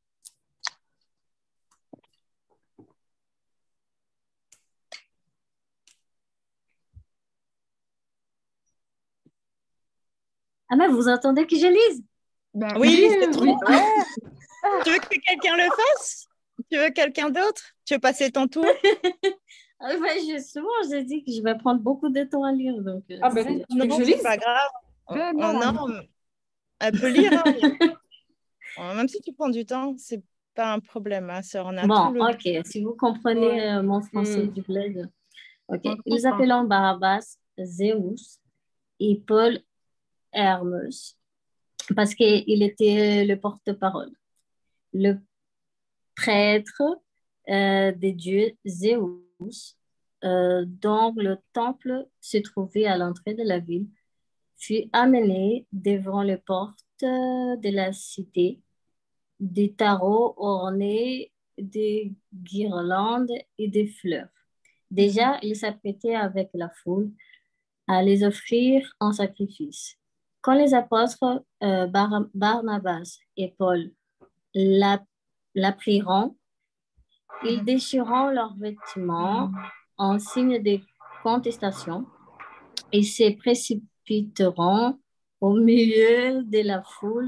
Ah, mais vous entendez que je lise? Ben, Oui, Oui, c'est trop. oui. Ouais. Tu veux que quelqu'un le fasse? Tu veux quelqu'un d'autre? Tu veux passer ton tour? Ah, ouais, je, souvent, je dis que je vais prendre beaucoup de temps à lire. Donc, euh, Ah ben, c'est- tu veux que Non, je c'est lise? pas grave. ben Oh, non. non, elle peut lire, hein. Oh, même si tu prends du temps, c'est pas un problème, hein, sœur. On a tout Bon, le ok. Si vous comprenez Ouais. euh, mon français Mm. du bled. Ok. On Ils comprend. appelaient Barabbas Zeus et Paul Hermès parce qu'il était le porte-parole. Le prêtre euh, des dieux Zeus, euh, dont le temple se trouvait à l'entrée de la ville, fut amené devant les portes de la cité, des tarots ornés de guirlandes et de fleurs. Déjà, il s'apprêtait avec la foule à les offrir en sacrifice. Quand les apôtres euh, Bar- Barnabas et Paul la- l'appriront, ils déchireront leurs vêtements en signe de contestation et se précipiteront au milieu de la foule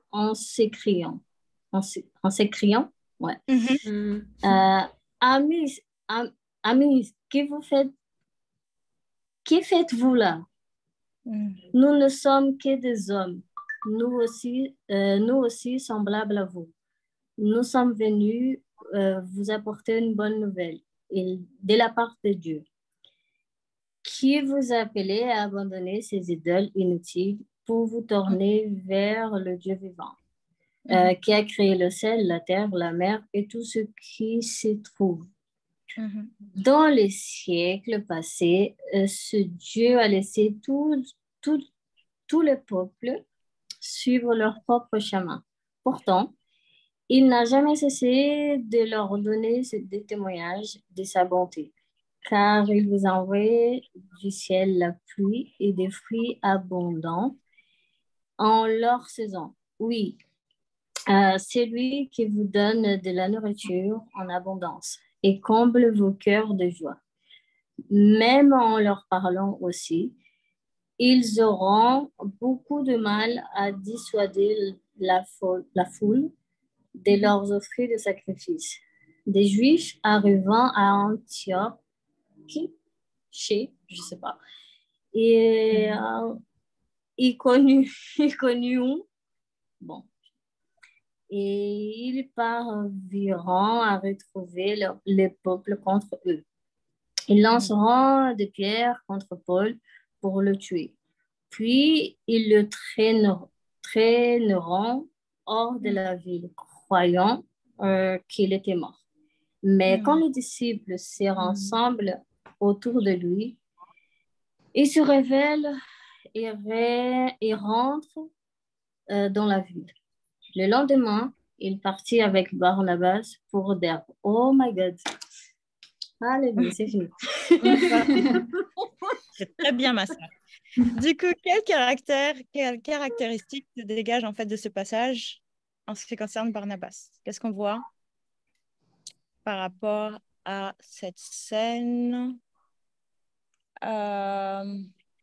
en s'écriant. En, s'é- en s'écriant, ouais. Mhm. Mm. Euh, amis, am- amis, que vous faites, que faites-vous là? Mhm. Nous ne sommes que des hommes, nous aussi, euh, nous aussi semblables à vous. Nous sommes venus euh, vous apporter une bonne nouvelle et- de la part de Dieu, qui vous a appelé à abandonner ces idoles inutiles pour vous tourner vers le Dieu vivant, euh, qui a créé le ciel, la terre, la mer et tout ce qui s'y trouve. Mhm. Dans les siècles passés, euh, ce Dieu a laissé tout, tout, tout le peuple suivre leur propre chemin. Pourtant, il n'a jamais cessé de leur donner ce- des témoignages de sa bonté, car il vous a envoyé du ciel la pluie et des fruits abondants en leur saison. Oui, euh, c'est lui qui vous donne de la nourriture en abondance et comble vos cœurs de joie. Même en leur parlant aussi, ils auront beaucoup de mal à dissuader la, fo- la foule de leurs offrir de sacrifices. Des Juifs arrivant à Antioche, chez, je sais pas, et euh, ils connus, ils connurent, bon, et ils parvirent à retrouver le, le peuple contre eux. Ils lanceront des pierres contre Paul pour le tuer. Puis ils le traîneront, traîneront hors de la ville, croyant euh, qu'il était mort. Mais quand Mhm. les disciples se rassemblent autour de lui, il se révèle et, re- et rentre euh, dans la ville. Le lendemain, il partit avec Barnabas pour Derbe. Oh my God. Alléluia, c'est fini. C'est très bien, ma sœur. Du coup, quel caractère, quelle caractéristique se dégage en fait de ce passage en ce qui concerne Barnabas? Qu'est-ce qu'on voit par rapport à cette scène? Euh,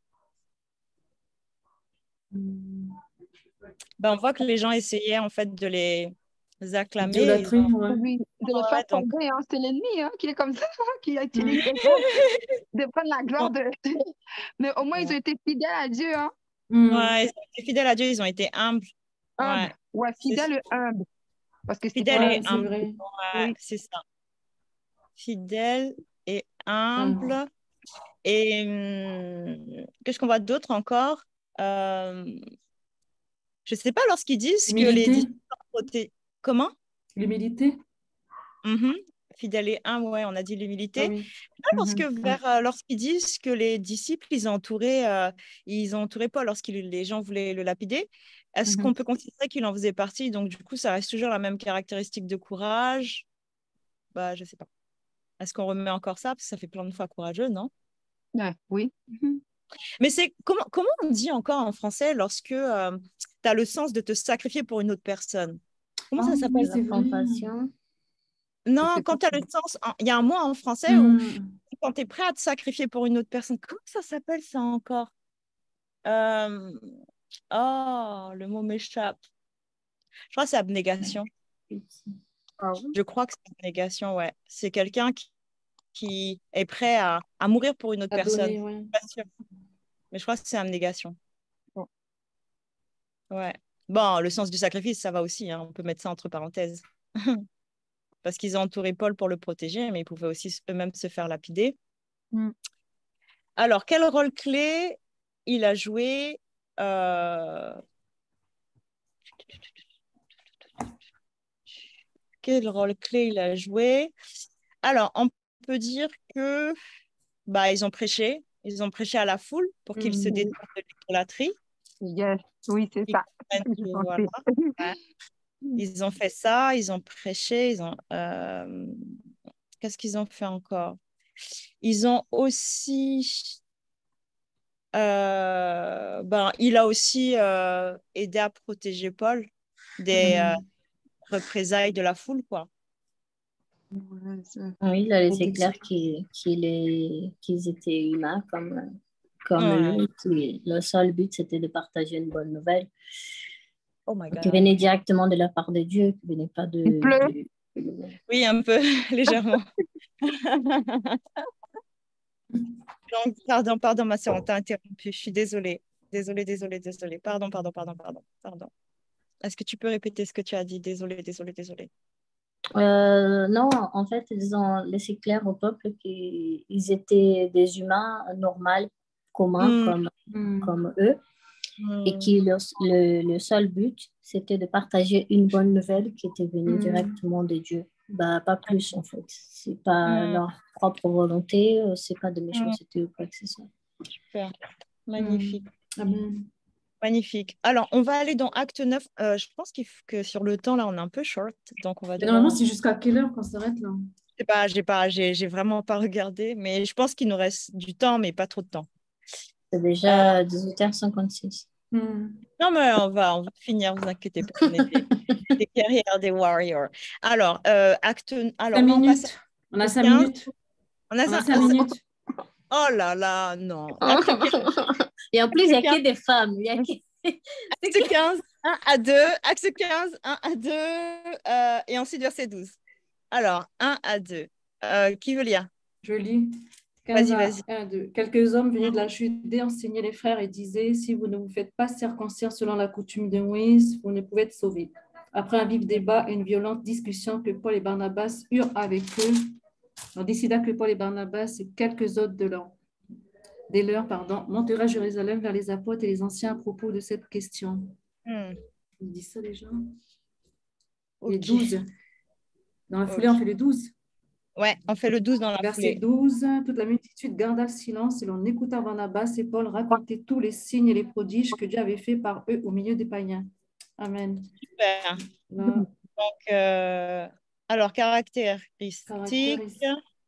ben, on voit que les gens essayaient en fait de les acclamer. Ils Idolâtrie, ont- ouais. Oui, de le Ouais, faire donc- tomber, hein. C'est l'ennemi hein, qui est comme ça, qui a utilisé ça, de prendre la gloire de... Mais au moins, ils ont été fidèles à Dieu, hein. Mm. Ouais, ils ont été fidèles à Dieu, ils ont été humbles. Humble. Ouais, Ouais, c'est fidèle ça. et humble. Parce que c'était Fidèle pas... Ouais, et c'est humble. vrai. Ouais, Oui. c'est ça. Fidèle et Humble. humble. Et hum, qu'est-ce qu'on voit d'autre encore? Euh, je ne sais pas lorsqu'ils disent que les Humilité. disciples sont proté- Comment? L'humilité. Mhm. Fidèle et humble, ouais, on a dit Ah l'humilité. oui. Là, lorsque Mhm. vers, euh, lorsqu'ils disent que les disciples, ils ont entouré, euh, ils ont entouré Paul lorsque les gens voulaient le lapider, est-ce Mhm. qu'on peut considérer qu'il en faisait partie? Donc, du coup, ça reste toujours la même caractéristique de courage. Bah, je ne sais pas. Est-ce qu'on remet encore ça? Parce que ça fait plein de fois courageux, non? Ouais, oui. Mhm. Mais c'est comment, comment on dit encore en français lorsque tu as le sens de te sacrifier pour une autre personne? Comment ça Ah s'appelle? oui, La c'est vrai. compassion. Je Non, sais quand pas. tu as le sens, en- il y a un mot en français où Mm. quand tu es prêt à te sacrifier pour une autre personne, comment ça s'appelle ça encore? Euh, Oh, le mot m'échappe. Je crois que c'est abnégation. Ah oui. Je crois que c'est abnégation, ouais. C'est quelqu'un qui, qui est prêt à, à mourir pour une autre À personne. donner, ouais. Pas sûr. Mais je crois que c'est abnégation. Bon. Ouais. Bon, le sens du sacrifice, ça va aussi, hein. On peut mettre ça entre parenthèses. Parce qu'ils ont entouré Paul pour le protéger, mais ils pouvaient aussi eux-mêmes se faire lapider. Mm. Alors, quel rôle clé il a joué euh, Quel rôle clé il a joué? Alors, on peut dire que bah, ils ont prêché. Ils ont prêché à la foule pour qu'ils se Mm. détournent de l'idolâtrie. Yes. Oui, c'est Ils ça. comprennent Je que, pensais. voilà. Ouais. Ils ont fait ça, ils ont prêché, ils ont. euh, Qu'est-ce qu'ils ont fait encore? Ils ont aussi. euh, Ben, il a aussi euh, aidé à protéger Paul des euh, Mm. représailles de la foule, quoi. Ouais, ça. Oui, il a laissé Protection. clair qu'ils qu'il est- qu'ils étaient humains comme, comme Ouais. eux. Puis le seul but, c'était de partager une bonne nouvelle. Oh my God. Qui venaient directement de la part de Dieu, qui ne venaient pas de... Il pleut. de- Oui, un peu, légèrement. Donc, pardon, pardon, ma soeur, on t'a interrompu. Je suis désolée. Désolée, désolée, désolée. Pardon, pardon, pardon, pardon, pardon. Est-ce que tu peux répéter ce que tu as dit? Désolée, désolée, désolée. Euh, non, en fait, ils ont laissé clair au peuple qu'ils étaient des humains normaux, communs, Mm, comme, Hmm. comme eux, et mm, que le, le, le seul but, c'était de partager une bonne nouvelle qui était venue Mm. directement de Dieu. Bah, pas plus, en fait. C'est pas mm, leur propre volonté, euh, c'est pas de mm. méchanceté ou quoi que ce soit. Super. Magnifique. Hmm. Amen. Magnifique. Alors, on va aller dans acte neuf. Euh, je pense qu'il faut que sur le temps, là, on est un peu short. Donc, on va Mais normalement, devoir... c'est jusqu'à quelle heure qu'on s'arrête là? Je sais pas, j'ai pas, j'ai, j'ai vraiment pas regardé, mais je pense qu'il nous reste du temps, mais pas trop de temps. C'est Euh, déjà dix-huit heures cinquante-six. Hmm. non, mais on va, on va finir, vous inquiétez pas. On est des, des guerrières, des warriors. Alors, euh, acte... Alors, Cinq là, on passe minutes. On a à cinq quinze. minutes. On a On a ça. cinq minutes. Oh là là, non. Acte quinze. Et en plus, il n'y a Acte que des femmes. Il y a que... Acte quinze, un à deux. Acte quinze, un à deux. euh, et ensuite, verset douze. Alors, un à deux. Euh, qui veut lire? Je lis. quinze Vas-y, à vas-y. un, deux. Quelques hommes venus de la Judée enseignaient les frères et disaient, si vous ne vous faites pas circoncire selon la coutume de Moïse, vous ne pouvez être sauvés. Après un vif débat et une violente discussion que Paul et Barnabas eurent avec eux, on décida que Paul et Barnabas et quelques autres de leur, des leurs pardon, monteraient à Jérusalem vers les apôtres et les anciens à propos de cette question. Hmm, On dit ça déjà? ok. Les douze. Dans la foulée, Ok. on fait les douze. Ouais, on fait le douze dans la Verset foulée. douze, toute la multitude garda le silence et l'on écouta Barnabas et Paul raconter tous les signes et les prodiges que Dieu avait fait par eux au milieu des païens. Amen. Super. Là, Donc, euh, alors, caractéristiques. caractéristique.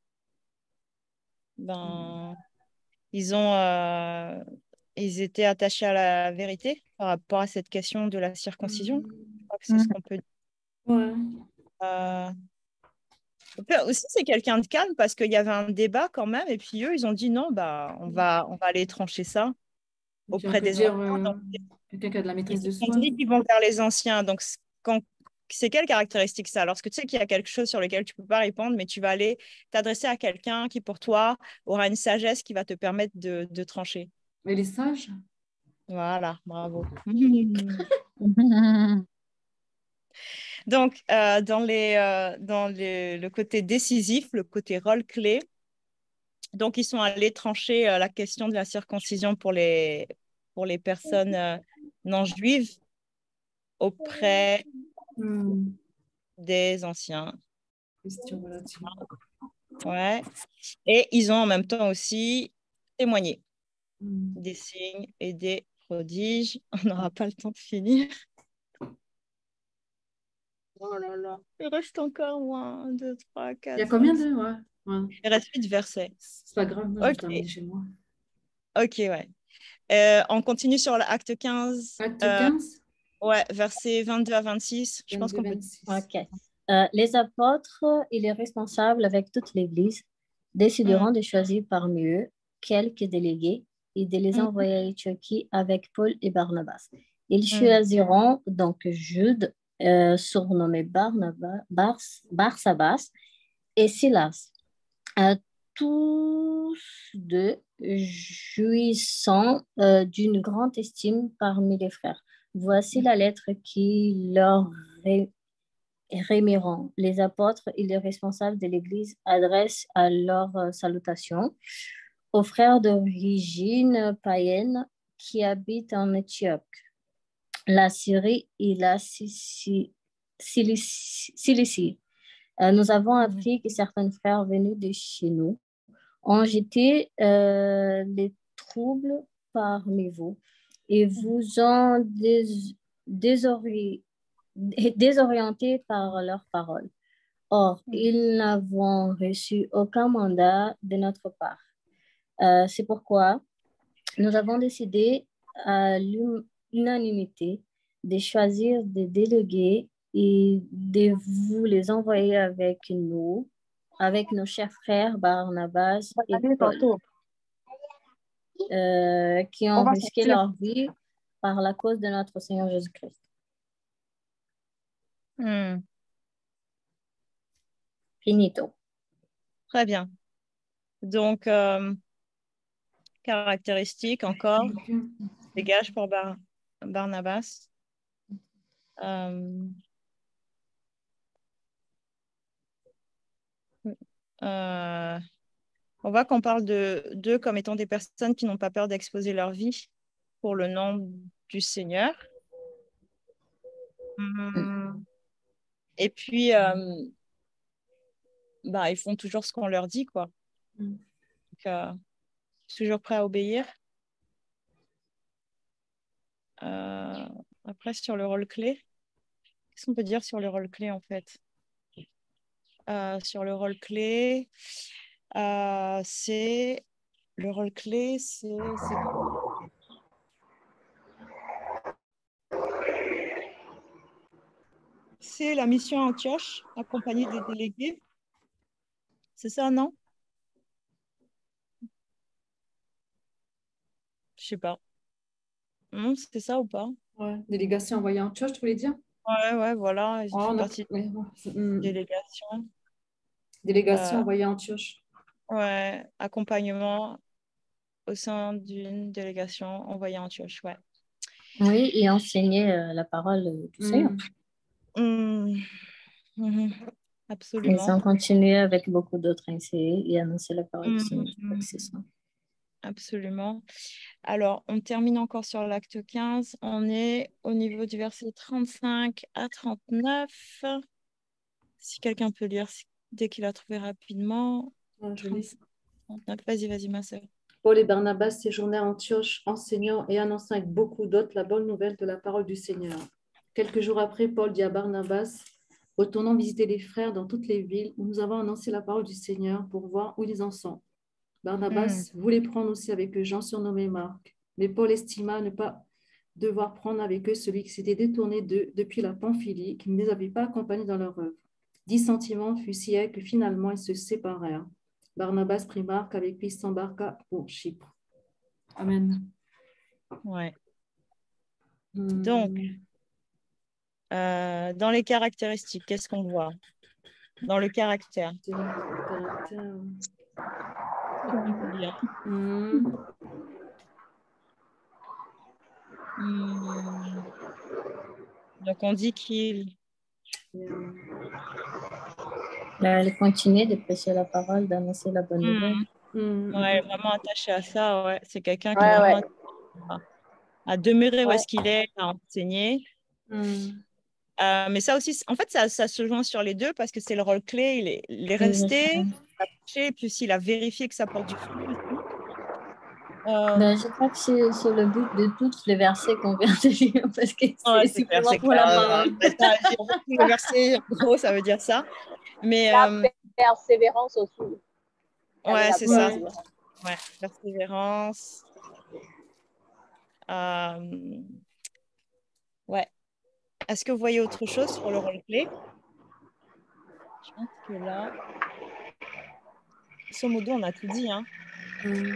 Ben, ils ont, euh, ils étaient attachés à la vérité par rapport à cette question de la circoncision. Je crois que c'est ce qu'on peut dire. Ouais. Euh, Après, aussi, c'est quelqu'un de calme parce qu'il y avait un débat quand même. Et puis eux, ils ont dit non, bah, on va, on va aller trancher ça Et puis on auprès peut des dire anciens. euh, Donc, quelqu'un qui a de la maîtrise de ils ont soi. dit qu'ils vont vers les anciens. Donc, c- quand, c'est quelle caractéristique ça? Lorsque tu sais qu'il y a quelque chose sur lequel tu ne peux pas répondre, mais tu vas aller t'adresser à quelqu'un qui, pour toi, aura une sagesse qui va te permettre de, de trancher. Mais les sages, Voilà, bravo. Donc, euh, dans, les, euh, dans les- le côté décisif, le côté rôle clé, donc ils sont allés trancher euh, la question de la circoncision pour les, pour les personnes euh, non juives auprès hmm, des anciens. question relative. Ouais. Et ils ont en même temps aussi témoigné Hmm. des signes et des prodiges. On n'aura pas le temps de finir. Oh là là. Il reste encore un, deux, trois, Il y a quatre, combien cinq. de... Ouais, ouais. Il reste huit versets. C'est pas grave, moi, je vais Ok, terminer chez moi. ok, ouais. Euh, on continue sur l'acte quinze. Acte Euh, quinze, ouais, versets vingt-deux à vingt-six. Je pense vingt-deux, qu'on peut. vingt-six. Ok. Euh, les apôtres et les responsables avec toute l'Église décideront Mm, de choisir parmi eux quelques délégués et de les mm, envoyer à Éthiopie avec Paul et Barnabas. Ils mm, choisiront donc Jude, euh, surnommé Barnabas, Bars, Barsabas, et Silas, euh, tous deux jouissant euh, d'une grande estime parmi les frères. Voici la lettre qui leur ré- rémiront. Les apôtres et les responsables de l'Église adressent alors euh, salutations aux frères d'origine païenne qui habitent en Éthiopie, la Syrie et la Sicile- Cilicie. Cilicie. Euh, nous avons mm. appris que certains frères venus de chez nous ont jeté euh, les troubles parmi vous et vous ont dés- désori- désorientés par leurs paroles. Or, ils n'avons reçu aucun mandat de notre part. Euh, c'est pourquoi nous avons décidé à l'unanimité de choisir des délégués et de vous les envoyer avec nous, avec nos chers frères Barnabas et Paul, euh, qui On ont va risqué sortir. leur vie par la cause de notre Seigneur Jésus-Christ. Hmm. Finito. Très bien. Donc, euh, caractéristiques encore, dégage pour Bar- Barnabas. Euh, euh, on voit qu'on parle de d'eux comme étant des personnes qui n'ont pas peur d'exposer leur vie pour le nom du Seigneur. Hum, Et puis, euh, bah, ils font toujours ce qu'on leur dit, quoi. Mm. Donc, euh, toujours prêts à obéir. Euh, après, sur le rôle clé, qu'est-ce qu'on peut dire sur le rôle clé, en fait? Euh, sur le rôle clé, euh, c'est... Le rôle clé, c'est... c'est- C'est la mission à Antioche, accompagnée des délégués. C'est ça, non? Je sais pas. Non, c'est ça ou pas? Ouais. Délégation envoyée en Antioche, tu voulais dire? Ouais, ouais, voilà. Ils Oh, font on a- partie de ouais, ouais. Mm. la délégation. Délégation Euh, envoyée en Antioche. ouais, accompagnement au sein d'une délégation envoyée à Antioche, ouais. Oui, et enseigner euh, la parole euh, du Seigneur. Mm. Hum, mhm, Ils Absolument. ont continué avec beaucoup d'autres à enseigner et annoncer la parole du Seigneur. Je crois Hum, que c'est ça. Absolument. Alors, on termine encore sur l'acte quinze. On est au niveau du verset trente-cinq à trente-neuf. Si quelqu'un peut lire si- dès qu'il a trouvé rapidement. Ouais, je lis. trente-cinq, trente-neuf. Vas-y, vas-y, ma soeur. Paul et Barnabas séjournaient à Antioche, enseignant et annonçant avec beaucoup d'autres la bonne nouvelle de la parole du Seigneur. Quelques jours après, Paul dit à Barnabas, retournons visiter les frères dans toutes les villes où nous avons annoncé la parole du Seigneur pour voir où ils en sont. Barnabas voulait prendre aussi avec eux Jean surnommé Marc, mais Paul estima ne pas devoir prendre avec eux celui qui s'était détourné d'eux depuis la Pamphylie, qui ne les avait pas accompagnés dans leur œuvre. Dissentiment fut si gai que finalement ils se séparèrent. Barnabas prit Marc, avec lui s'embarqua pour Chypre. Amen. Ouais. Hmm. Donc, euh, dans les caractéristiques, qu'est-ce qu'on voit? Dans le caractère. Caractère. Qu'est-ce qu'on peut dire? Hmm. Hmm. Donc, on dit qu'il Elle continuait de prêcher la parole, d'annoncer la bonne nouvelle. Hmm. ouais, est vraiment attaché à ça. Ouais. C'est quelqu'un qui est Ouais, vraiment ouais. attaché à, à demeurer où Ouais. est-ce qu'il est, à enseigner. Hmm. Euh, mais ça aussi, en fait, ça, ça se joint sur les deux parce que c'est le rôle clé. Il est, il est resté, attaché, puis aussi il a vérifié que ça porte du fruit aussi. Euh, Ben, je crois que c'est c'est le but de tous les versets qu'on vient de lire parce que ouais, c'est c'est clair, simplement c'est pour la clair. parole. Euh, ça, en fait, tout le verset, en gros, ça veut dire ça. Mais La euh, persévérance aussi. ouais, c'est Ouais. ça. Ouais, persévérance. Euh, ouais. Est-ce que vous voyez autre chose sur le roleplay? Je pense que là, grosso modo, on a tout dit, hein. Hmm.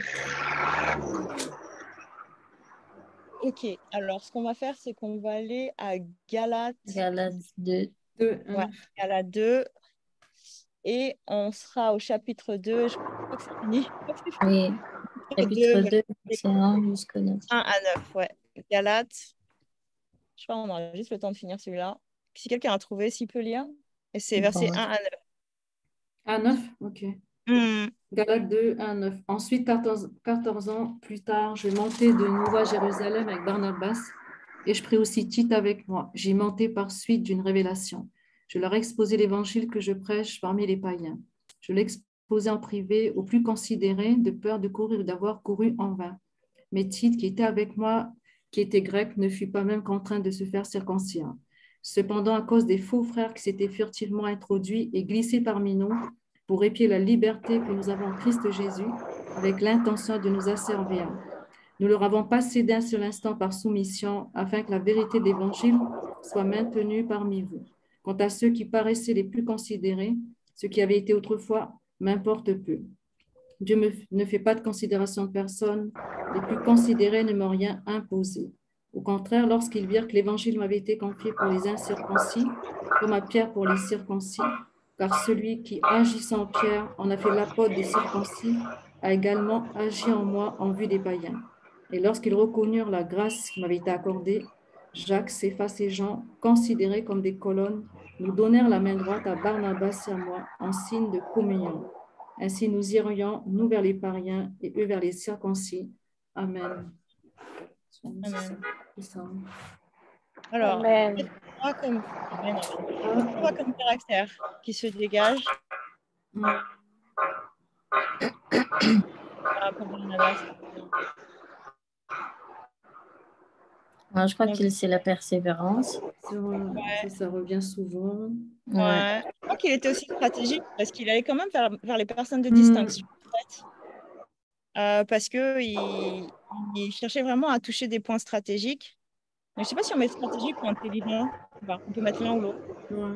Ok, alors ce qu'on va faire, c'est qu'on va aller à Galates, Galates deux. Deux, un. ouais, Galates deux, et on sera au chapitre deux. Je crois que c'est fini. Je crois que c'est fini. Oui, chapitre deux, c'est un jusqu'au neuf. un à neuf, ouais. Galates. Je crois qu'on aura juste le temps de finir celui-là. Si quelqu'un a trouvé, s'il peut lire. Et c'est versets Bon. un à neuf. À neuf, ok. Hmm. Galates deux, un, neuf. Ensuite, quatorze, quatorze ans plus tard, je montai de nouveau à Jérusalem avec Barnabas et je pris aussi Tite avec moi. J'y montai par suite d'une révélation. Je leur ai exposé l'évangile que je prêche parmi les païens. Je l'exposai en privé aux plus considérés, de peur de courir ou d'avoir couru en vain. Mais Tite, qui était avec moi, qui était grec, ne fut pas même contraint de se faire circoncire. Cependant, à cause des faux frères qui s'étaient furtivement introduits et glissés parmi nous, pour épier la liberté que nous avons en Christ Jésus, avec l'intention de nous asservir. Nous leur avons pas cédé un seul instant par soumission, afin que la vérité de l'Évangile soit maintenue parmi vous. Quant à ceux qui paraissaient les plus considérés, ce qui avait été autrefois, m'importe peu. Dieu me, ne fait pas de considération de personne. Les plus considérés ne m'ont rien imposé. Au contraire, lorsqu'ils virent que l'évangile m'avait été confié pour les incirconcis, comme à Pierre pour les circoncis, car celui qui, agissant en Pierre, en a fait l'apôtre des circoncis, a également agi en moi en vue des païens. Et lorsqu'ils reconnurent la grâce qui m'avait été accordée, Jacques, Céphas et Jean, considérés comme des colonnes, nous donnèrent la main droite à Barnabas et à moi en signe de communion. Ainsi nous irions, nous vers les païens et eux vers les circoncis. Amen. Amen. C'est ça. Alors, Amen. moi comme, Amen, amen. Moi comme caractère qui se dégage Mm. par rapport à Barnabas. Moi, je crois Donc, que c'est la persévérance. Ça, ça, ça revient souvent. Ouais. ouais. Je crois qu'il était aussi stratégique parce qu'il allait quand même vers, vers les personnes de Mm. distinction, en fait. Euh, parce qu'il il cherchait vraiment à toucher des points stratégiques. Mais je ne sais pas si on met stratégique ou intelligent. Enfin, on peut mettre l'un ou l'autre. Ouais.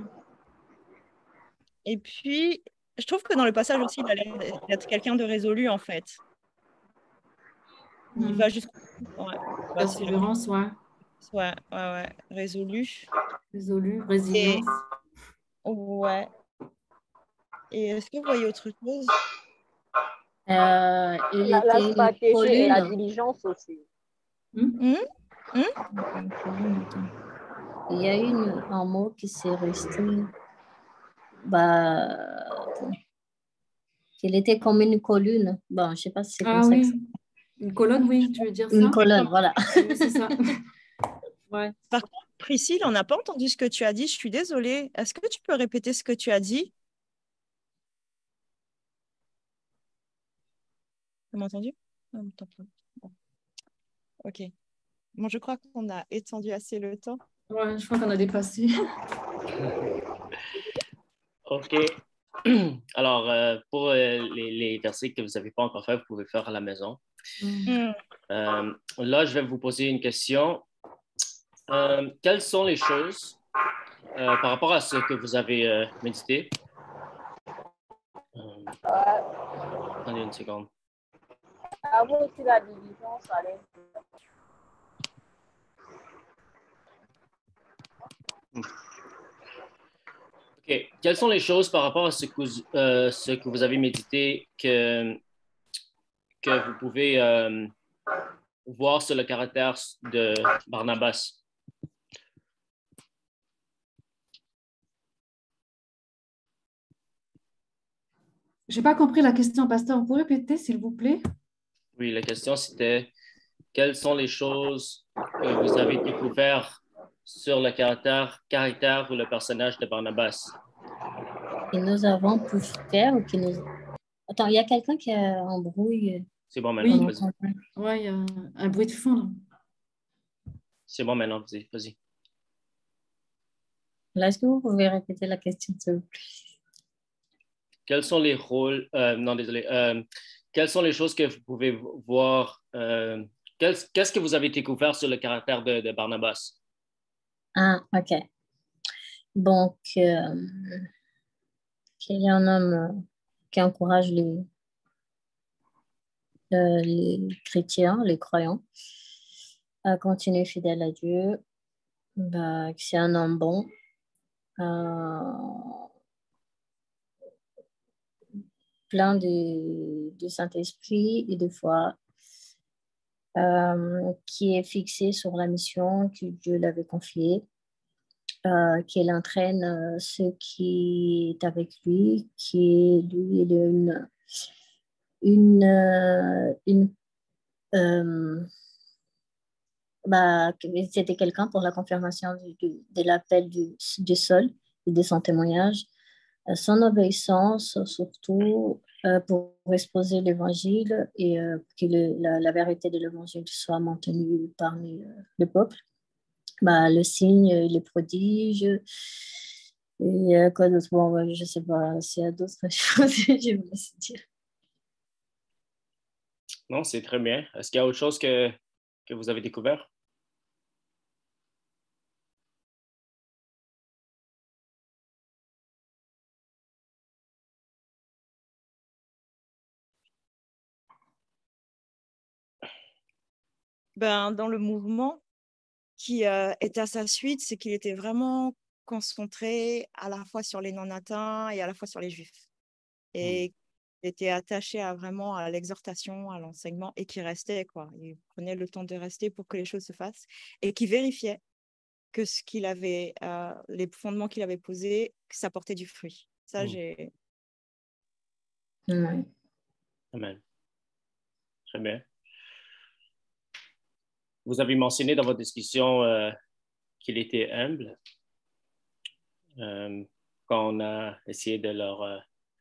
Et puis, je trouve que dans le passage aussi, il a l'air d'être quelqu'un de résolu, en fait. Il Mm. va jusqu'au bout. Ouais. Bah, c'est la- Persévérance, ouais. ouais, ouais, ouais. Résolu. Résolu, Et résilience. ouais. Et est-ce que vous voyez autre chose? Euh, il La, la était une stratégie et la colline. diligence aussi. Mm. Hmm? Hmm? Une colline, attends. Il y a une, un mot qui s'est resté. Bah, attends. Qu'il était comme une colline. Bon, je ne sais pas si c'est comme Ah ça que oui, c'est. une colonne, oui, tu veux dire Une ça? colonne, voilà. Oui, c'est ça. Ouais. Par contre, Priscille, on n'a pas entendu ce que tu as dit. Je suis désolée. Est-ce que tu peux répéter ce que tu as dit? Tu m'as entendu? Ah, tant pis. Bon. Ok. Bon, je crois qu'on a étendu assez le temps. Ouais, je crois qu'on a dépassé. OK. Alors, euh, pour euh, les, les versets que vous n'avez pas encore fait, vous pouvez faire à la maison. Mm. Hmm. Euh, là, je vais vous poser une question. Euh, quelles sont les choses euh, par rapport à ce que vous avez euh, médité? Euh, attendez une seconde. Avoir aussi la diligence, allez. OK. Quelles sont les choses par rapport à ce que vous, euh, ce que vous avez médité que, que vous pouvez euh, voir sur le caractère de Barnabas? J'ai pas compris la question, pasteur. Vous pouvez répéter, s'il vous plaît? Oui, la question c'était quelles sont les choses que vous avez découvert sur le caractère, caractère ou le personnage de Barnabas? Que nous avons pu faire ou que nous. Attends, il y a quelqu'un qui a embrouille. C'est bon Oui. maintenant, On vas-y. entend pas. Ouais, il y a un, un bruit de fond, là. C'est bon maintenant, vas-y. Vas-y. Là, est-ce que vous pouvez répéter la question, s'il vous plaît? Quels sont les rôles, euh, non, désolé, euh, quelles sont les choses que vous pouvez voir, euh, qu'est-ce qu'est-ce que vous avez découvert sur le caractère de, de Barnabas? Ah, ok. Donc, euh, qu'il y a un homme euh, qui encourage les, euh, les chrétiens, les croyants, à continuer fidèle à Dieu, bah, que c'est un homme bon, euh, plein de, de Saint-Esprit et de foi, euh, qui est fixé sur la mission que Dieu l'avait confiée, euh, qu'il entraîne euh, ceux qui est avec lui, qui lui il a une, une, euh, une euh, bah, c'était quelqu'un pour la confirmation du, du, de l'appel du, du sol et de son témoignage. Euh, son obéissance, surtout, euh, pour exposer l'évangile et euh, que le, la, la vérité de l'évangile soit maintenue parmi euh, le peuple. Bah, le signe, les prodiges, et euh, quoi d'autre? Bon, ouais, je ne sais pas s'il y a d'autres choses, je vous laisse dire. Non, c'est très bien. Est-ce qu'il y a autre chose que, que vous avez découvert? Ben, dans le mouvement, qui euh, était à sa suite, c'est qu'il était vraiment concentré à la fois sur les non-atteints et à la fois sur les juifs. Et il était attaché à vraiment à l'exhortation, à l'enseignement, et qui restait, quoi. Il prenait le temps de rester pour que les choses se fassent et qui vérifiait que ce qu'il avait, euh, les fondements qu'il avait posés, que ça portait du fruit. Ça, Mm. j'ai... Ouais. Amen. Très bien. Vous avez mentionné dans votre discussion euh, qu'il était humble euh, quand on a essayé de leur, euh,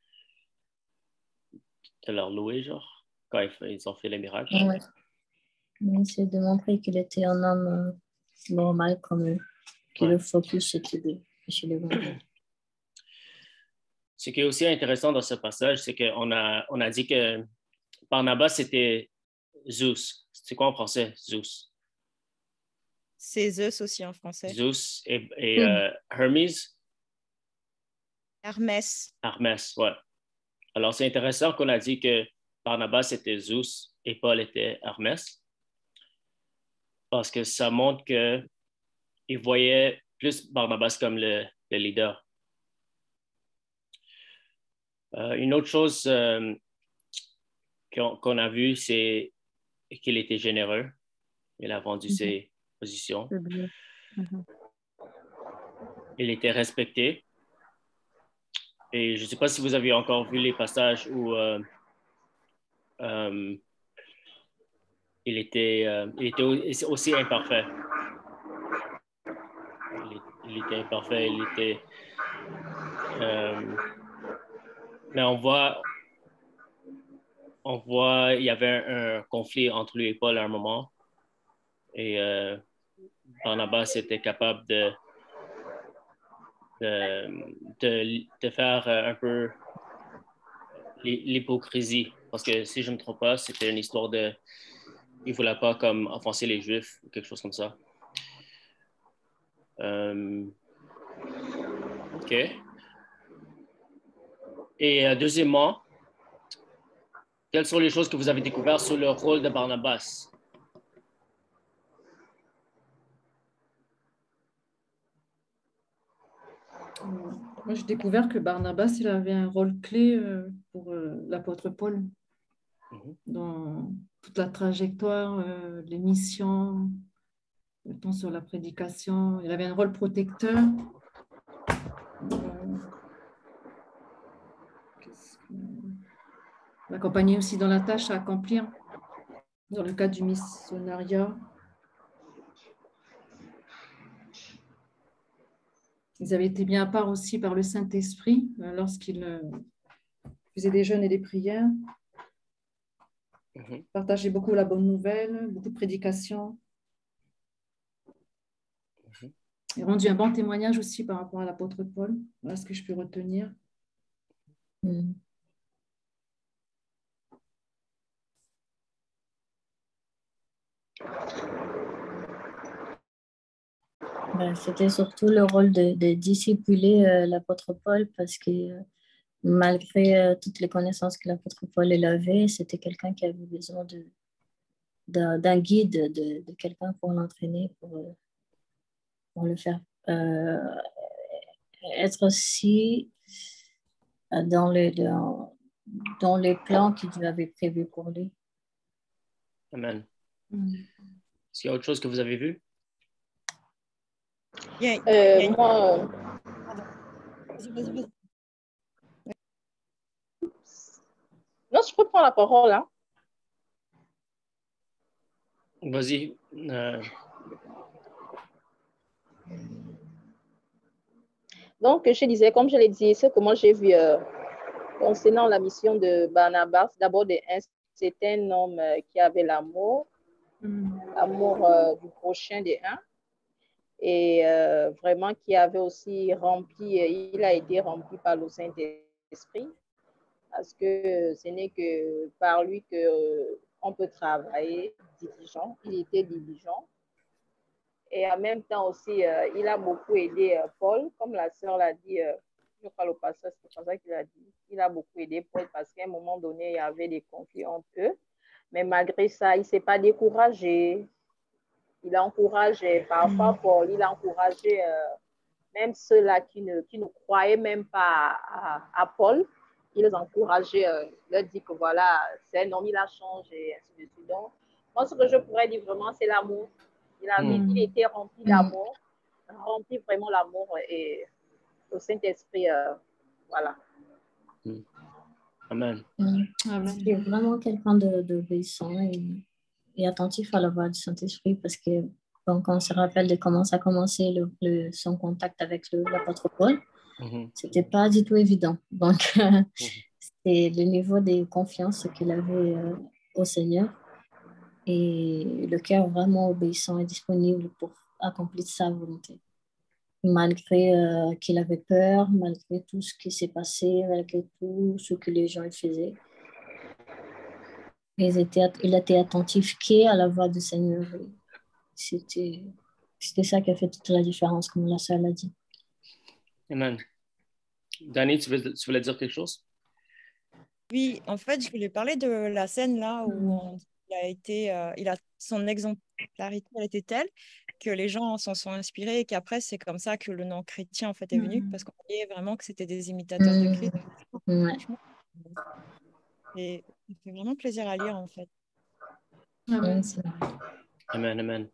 de leur louer, genre, quand ils, ils ont fait les miracles. Ouais. Mais c'est de montrer qu'il était un homme euh, normal comme eux, que Ouais. le focus était de chez les vendeurs. Ce qui est aussi intéressant dans ce passage, c'est qu'on a, on a dit que Barnabas, c'était Zeus. C'est quoi en français, Zeus? C'est Zeus aussi en français. Zeus et, et euh, Hermès. Hermès. Hermès, ouais. Alors, c'est intéressant qu'on a dit que Barnabas était Zeus et Paul était Hermès, parce que ça montre qu'il voyait plus Barnabas comme le, le leader. Euh, une autre chose euh, qu'on, qu'on a vu, c'est qu'il était généreux. Il a vendu Mhm. ses positions. C'est bien. Mhm. Il était respecté. Et je ne sais pas si vous avez encore vu les passages où euh, euh, il, était, euh, il était aussi imparfait. Il, il était imparfait, il était... Euh, mais on voit, on voit, il y avait un, un conflit entre lui et Paul à un moment. Et euh, Barnabas était capable de, de, de, de faire un peu l'hypocrisie. Parce que si je ne me trompe pas, c'était une histoire de... Il ne voulait pas comme offenser les Juifs ou quelque chose comme ça. Euh, OK. Et euh, deuxièmement, quelles sont les choses que vous avez découvertes sur le rôle de Barnabas? Moi, j'ai découvert que Barnabas, il avait un rôle clé euh, pour euh, l'apôtre Paul Mm-hmm. dans toute la trajectoire, euh, les missions, le temps sur la prédication. Il avait un rôle protecteur. Euh, qu'est-ce que... L'accompagner aussi dans la tâche à accomplir dans le cadre du missionnariat. Ils avaient été mis à part aussi par le Saint-Esprit euh, lorsqu'ils euh, faisaient des jeûnes et des prières. Mm-hmm. Partageaient beaucoup la bonne nouvelle, beaucoup de prédications. Mm-hmm. Et rendu un bon témoignage aussi par rapport à l'apôtre Paul. Voilà ce que je peux retenir. Mm. Ben, c'était surtout le rôle de, de discipuler euh, l'apôtre Paul parce que euh, malgré euh, toutes les connaissances que l'apôtre Paul il avait, c'était quelqu'un qui avait besoin de, d'un, d'un guide, de, de quelqu'un pour l'entraîner, pour, euh, pour le faire euh, être aussi euh, dans, le, dans, dans les plans qu'il Dieu avait prévus pour lui. Amen. Mm. Est-ce qu'il y a autre chose que vous avez vu? Il y a, il y Euh, a une... moi, euh, Vas-y, vas-y, vas-y. non, je peux prendre la parole, hein. Vas-y. Euh, Donc, je disais, comme je l'ai dit, ce que moi j'ai vu euh, concernant la mission de Barnabas, d'abord c'était un homme euh, qui avait l'amour, Mm. l'amour euh, du prochain des uns, et euh, vraiment qui avait aussi rempli, euh, il a été rempli par le Saint-Esprit, parce que ce n'est que par lui que euh, on peut travailler diligent. Il était diligent. Et en même temps aussi, euh, il a beaucoup aidé euh, Paul, comme la sœur l'a dit, euh, je crois le passage, c'est pas ça qu'il a dit. Il a beaucoup aidé Paul parce qu'à un moment donné, il y avait des conflits entre eux. Mais malgré ça, il ne s'est pas découragé. il encourage, parfois Paul, il a encouragé euh, même ceux-là qui ne, qui ne croyaient même pas à, à, à Paul, il les encourageait, euh, il leur dit que voilà, c'est un homme, il a changé, et ainsi de suite. Donc, moi, ce que je pourrais dire vraiment, c'est l'amour. Il, avait, mm. il était rempli d'amour, rempli vraiment l'amour et le Saint-Esprit, euh, voilà. Mm. Amen. Mm. Amen. C'est vraiment quelqu'un d'obéissant et, et attentif à la voix du Saint-Esprit parce que donc, on se rappelle de comment ça a commencé le, le, son contact avec l'apôtre Paul. Mm-hmm. C'était pas du tout évident. Donc, mm-hmm. c'est le niveau de confiance qu'il avait euh, au Seigneur et le cœur vraiment obéissant et disponible pour accomplir sa volonté. Malgré euh, qu'il avait peur, malgré tout ce qui s'est passé, malgré tout ce que les gens faisaient. Ils étaient, il était attentif qu'à la voix du Seigneur. C'était, c'était ça qui a fait toute la différence, comme la sœur l'a dit. Amen. Dani, tu, veux, tu voulais dire quelque chose? Oui, en fait, je voulais parler de la scène là où on, il a été, euh, il a, son exemplarité elle était telle que les gens s'en sont inspirés et qu'après, c'est comme ça que le nom chrétien en fait est venu, parce qu'on voyait vraiment que c'était des imitateurs de Christ. Ouais. Et ça fait vraiment plaisir à lire en fait. Amen. Amen, amen.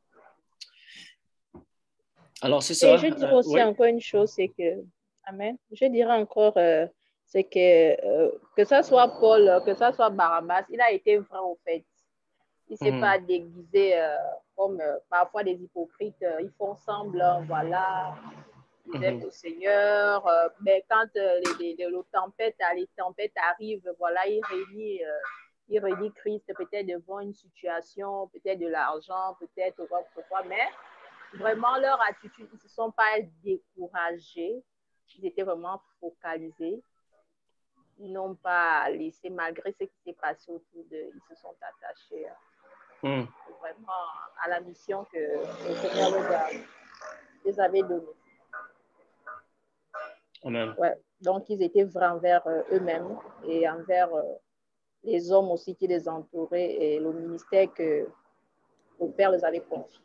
Alors, c'est ça. Et je dirais aussi euh, oui. encore une chose, c'est que, amen, je dirais encore, euh, c'est que, euh, que ça soit Paul, que ça soit Barnabas, il a été vrai au fait. Il ne s'est mm-hmm. pas déguisé euh, comme euh, parfois des hypocrites, euh, ils font semblant, voilà, ils mm-hmm. aiment le Seigneur, euh, mais quand euh, les, les, les, tempêtes, les tempêtes arrivent, voilà, il réunit, euh, il réunit Christ peut-être devant une situation, peut-être de l'argent, peut-être quoi que ce soit, mais vraiment leur attitude, ils ne se sont pas découragés, ils étaient vraiment focalisés. Ils n'ont pas laissé, malgré ce qui s'est passé autour d'eux, ils se sont attachés mm. vraiment à la mission que le Seigneur les, a, les avait donnée. Amen. Ouais. Donc, ils étaient vrais envers euh, eux-mêmes et envers euh, les hommes aussi qui les entouraient et le ministère que le Père les avait confié.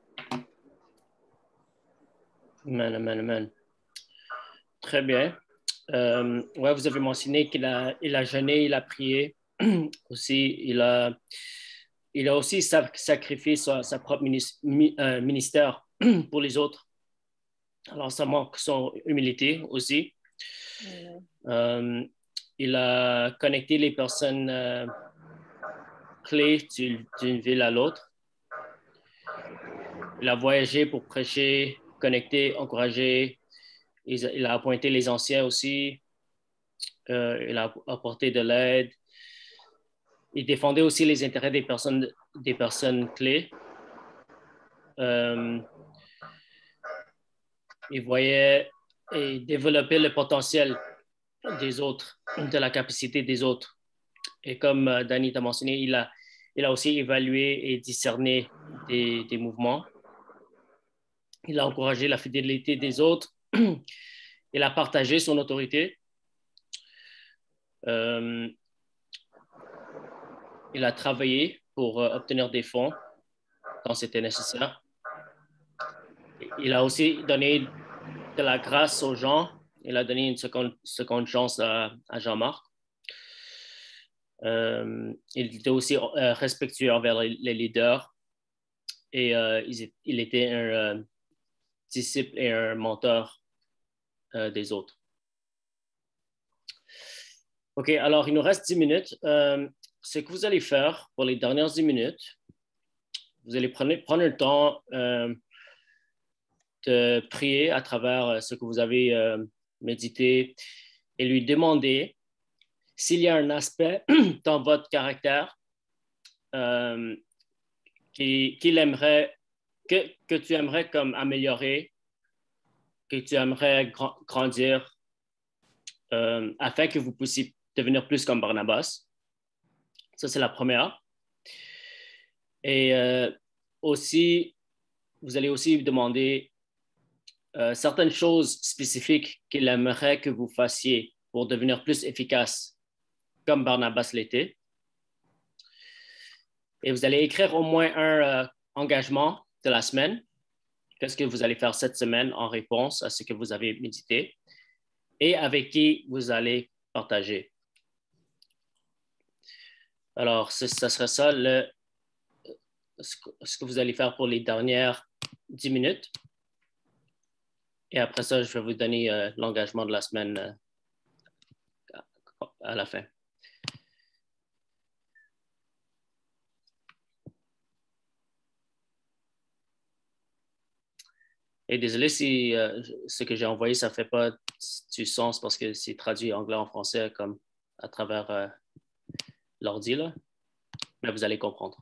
Amen, amen, amen. Très bien. Euh, ouais, vous avez mentionné qu'il a, il a jeûné, il a prié aussi, il a, il a aussi sacrifié sa, sa propre ministère pour les autres. Alors, ça manque son humilité aussi. Mm. Euh, il a connecté les personnes euh, clés d'une ville à l'autre. Il a voyagé pour prêcher, connecter, encourager. Il, il a appointé les anciens aussi. Euh, il a apporté de l'aide. Il défendait aussi les intérêts des personnes, des personnes clés. Euh, il voyait et développait le potentiel des autres, de la capacité des autres. Et comme euh, Dani t'a mentionné, il a, il a aussi évalué et discerné des, des mouvements. Il a encouragé la fidélité des autres. Il a partagé son autorité. Euh, il a travaillé pour euh, obtenir des fonds quand c'était nécessaire. Il a aussi donné de la grâce aux gens. Il a donné une seconde, seconde chance à, à Jean-Marc. Euh, il était aussi euh, respectueux envers les, les leaders et euh, il, il était un euh, disciple et un mentor euh, des autres. OK, alors il nous reste dix minutes. Euh, ce que vous allez faire pour les dernières dix minutes, vous allez prendre, prendre le temps euh, de prier à travers ce que vous avez euh, médité et lui demander s'il y a un aspect dans votre caractère euh, qu'il qui aimerait, que, que tu aimerais comme améliorer, que tu aimerais gra- grandir euh, afin que vous puissiez devenir plus comme Barnabas. Ça, c'est la première. Et euh, aussi, vous allez aussi demander euh, certaines choses spécifiques qu'il aimerait que vous fassiez pour devenir plus efficace, comme Barnabas l'était. Et vous allez écrire au moins un euh, engagement de la semaine. Qu'est-ce que vous allez faire cette semaine en réponse à ce que vous avez médité et avec qui vous allez partager. Alors, ce, ça sera ça le, ce, que, ce que vous allez faire pour les dernières dix minutes. Et après ça, je vais vous donner euh, l'engagement de la semaine euh, à la fin. Et désolé si euh, ce que j'ai envoyé, ça ne fait pas du sens parce que c'est traduit anglais en français comme à travers euh, l'ordi, là. Mais vous allez comprendre.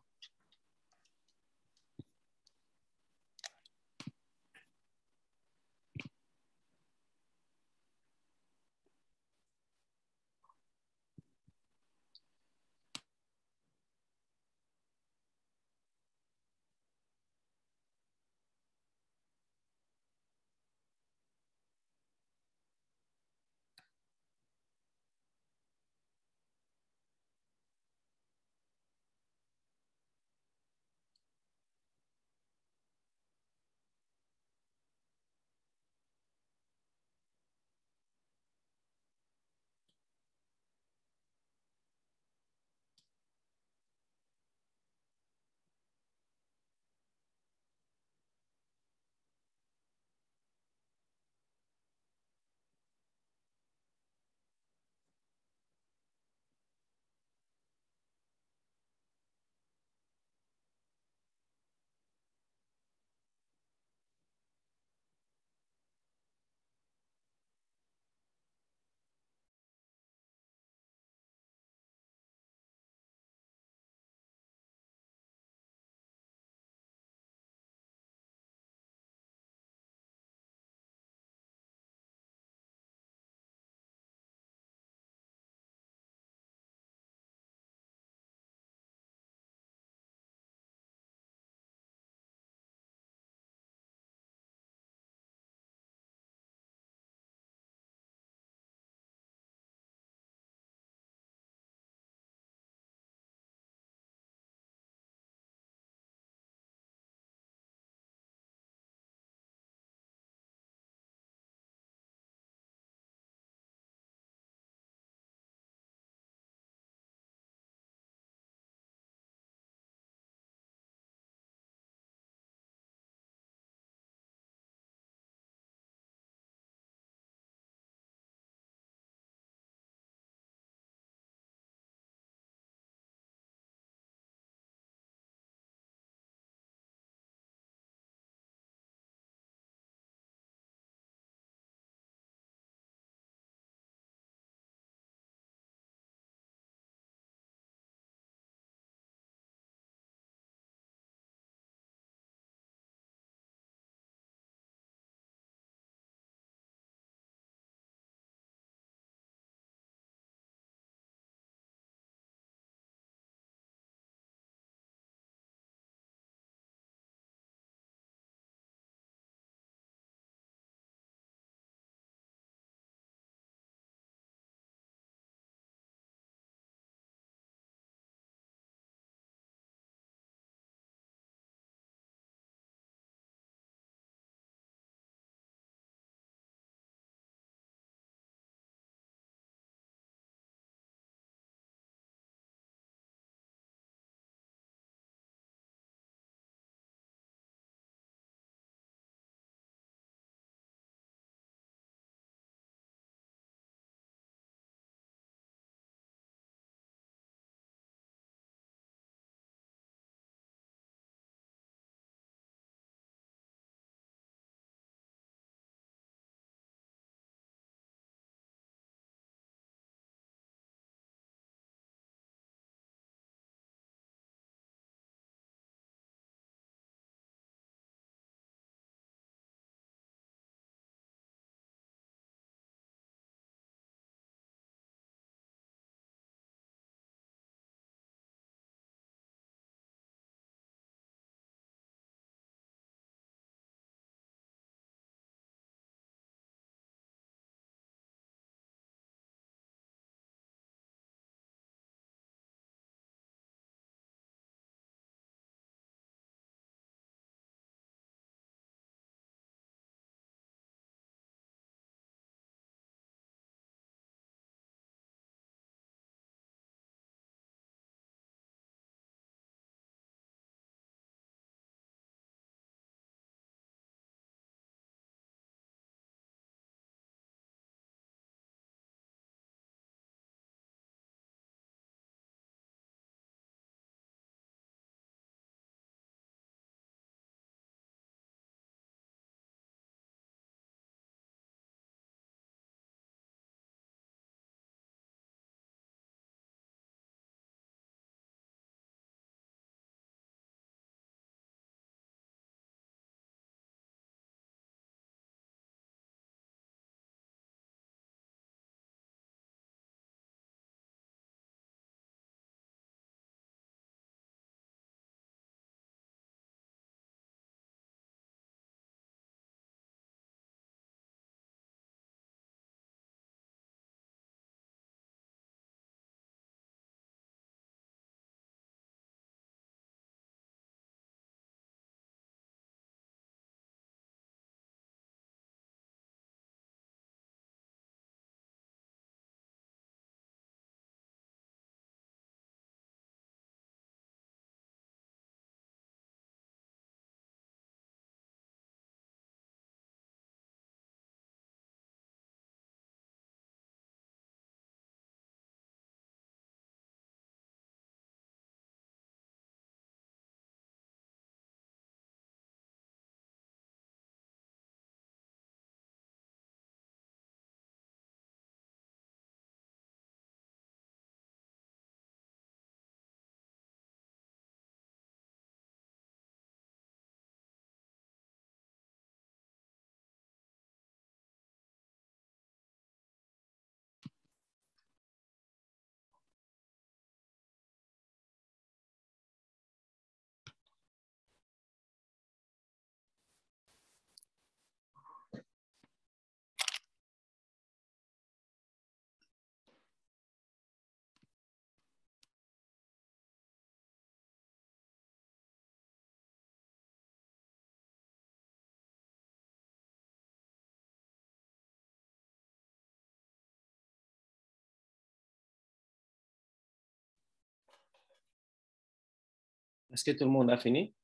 Est-ce que tout le monde a fini?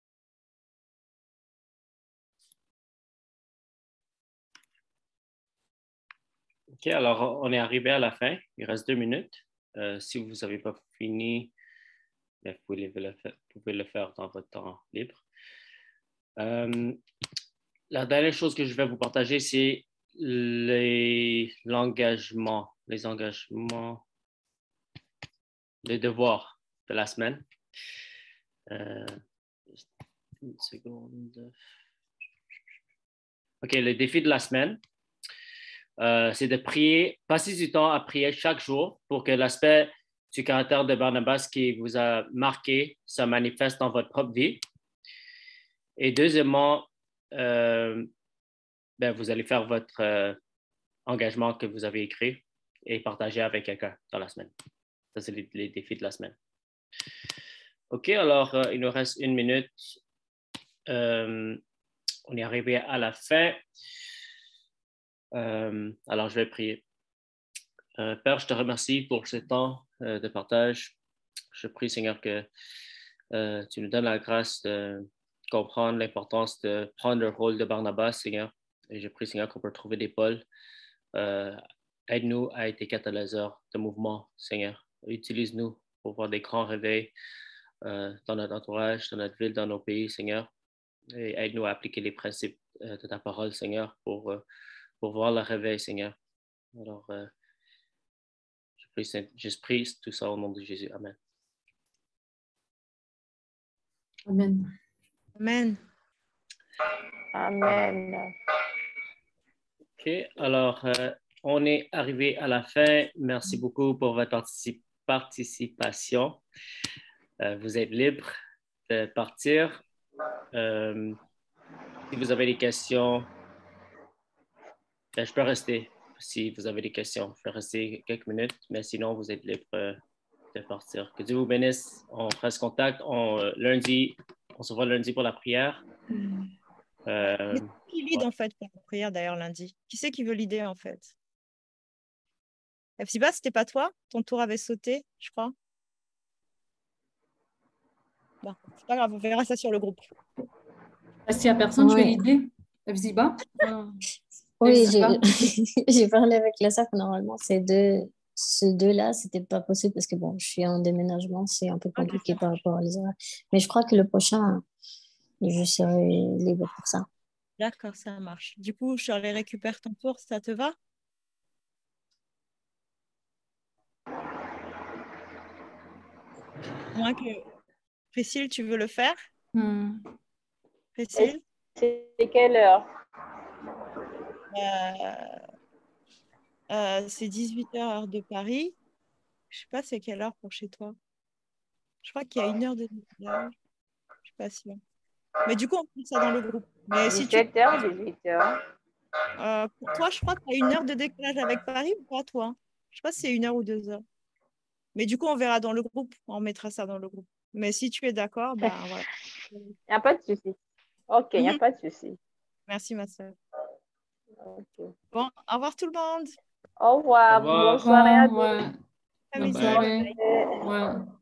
OK, alors on est arrivé à la fin. Il reste deux minutes. Euh, si vous n'avez pas fini, vous pouvez le, faire, vous pouvez le faire dans votre temps libre. Euh, la dernière chose que je vais vous partager, c'est les, l'engagement, les engagements, les devoirs de la semaine. Euh, une seconde. OK, le défi de la semaine, euh, c'est de prier, passer du temps à prier chaque jour pour que l'aspect du caractère de Barnabas qui vous a marqué se manifeste dans votre propre vie. Et deuxièmement, euh, ben, vous allez faire votre euh, engagement que vous avez écrit et partager avec quelqu'un dans la semaine. Ça, c'est les, les défis de la semaine. OK, alors euh, il nous reste une minute. Euh, on est arrivé à la fin. Euh, alors, je vais prier. Euh, Père, je te remercie pour ce temps euh, de partage. Je prie, Seigneur, que euh, tu nous donnes la grâce de comprendre l'importance de prendre le rôle de Barnabas, Seigneur. Et je prie, Seigneur, qu'on peut trouver des pôles. Euh, aide-nous à être des catalyseurs de mouvement, Seigneur. Utilise-nous pour voir des grands réveils euh, dans notre entourage, dans notre ville, dans nos pays, Seigneur. Et aide-nous à appliquer les principes euh, de ta parole, Seigneur, pour, euh, pour voir le réveil, Seigneur. Alors, euh, je prie, je prie tout ça au nom de Jésus. Amen. Amen. Amen. Amen. OK, alors, euh, on est arrivé à la fin. Merci beaucoup pour votre particip- participation. Euh, vous êtes libre de partir. Euh, si vous avez des questions, ben, je peux rester. Si vous avez des questions, je peux rester quelques minutes, mais sinon, vous êtes libre euh, de partir. Que Dieu vous bénisse. On reste contact. On, euh, lundi, on se voit lundi pour la prière. Euh, Qui lead en fait pour la prière d'ailleurs lundi? Qui c'est qui veut l'idée en fait? Epsiba, c'était pas toi? Ton tour avait sauté, je crois. Bon, c'est pas grave, on verra ça sur le groupe. S'il n'y a personne, tu Ouais. fais l'idée. Efziba? Oui, Efziba? j'ai j'ai parlé avec la S A F. Normalement, ces deux, ces deux-là, c'était pas possible parce que bon, je suis en déménagement, c'est un peu compliqué par rapport à les horaires. Mais je crois que le prochain, je serai libre pour ça. D'accord, ça marche. Du coup, Shirley récupère ton tour, ça te va? Moins que Priscille, tu veux le faire? Hmm. Priscille? C'est quelle heure? Euh, euh, c'est dix-huit heures heure de Paris. Je sais pas c'est quelle heure pour chez toi. Je crois qu'il y a une heure de décalage. Je suis pas sûre. Mais du coup, on fait ça dans le groupe. Mais si tu... dix-sept heures, dix-huit heures. Euh, pour toi, je crois que tu as une heure de décalage avec Paris ou pas, toi? Je sais pas si c'est une heure ou deux heures. Mais du coup, on verra dans le groupe. On mettra ça dans le groupe. Mais si tu es d'accord, ben voilà. Il n'y a pas de souci. OK, il n'y a Mhm. pas de souci. Merci, ma soeur. OK. Bon, au revoir tout le monde. Au revoir. Au revoir. Bonne soirée à Oh, ouais. tous. À Bonne midi. soirée. Bye. Ouais.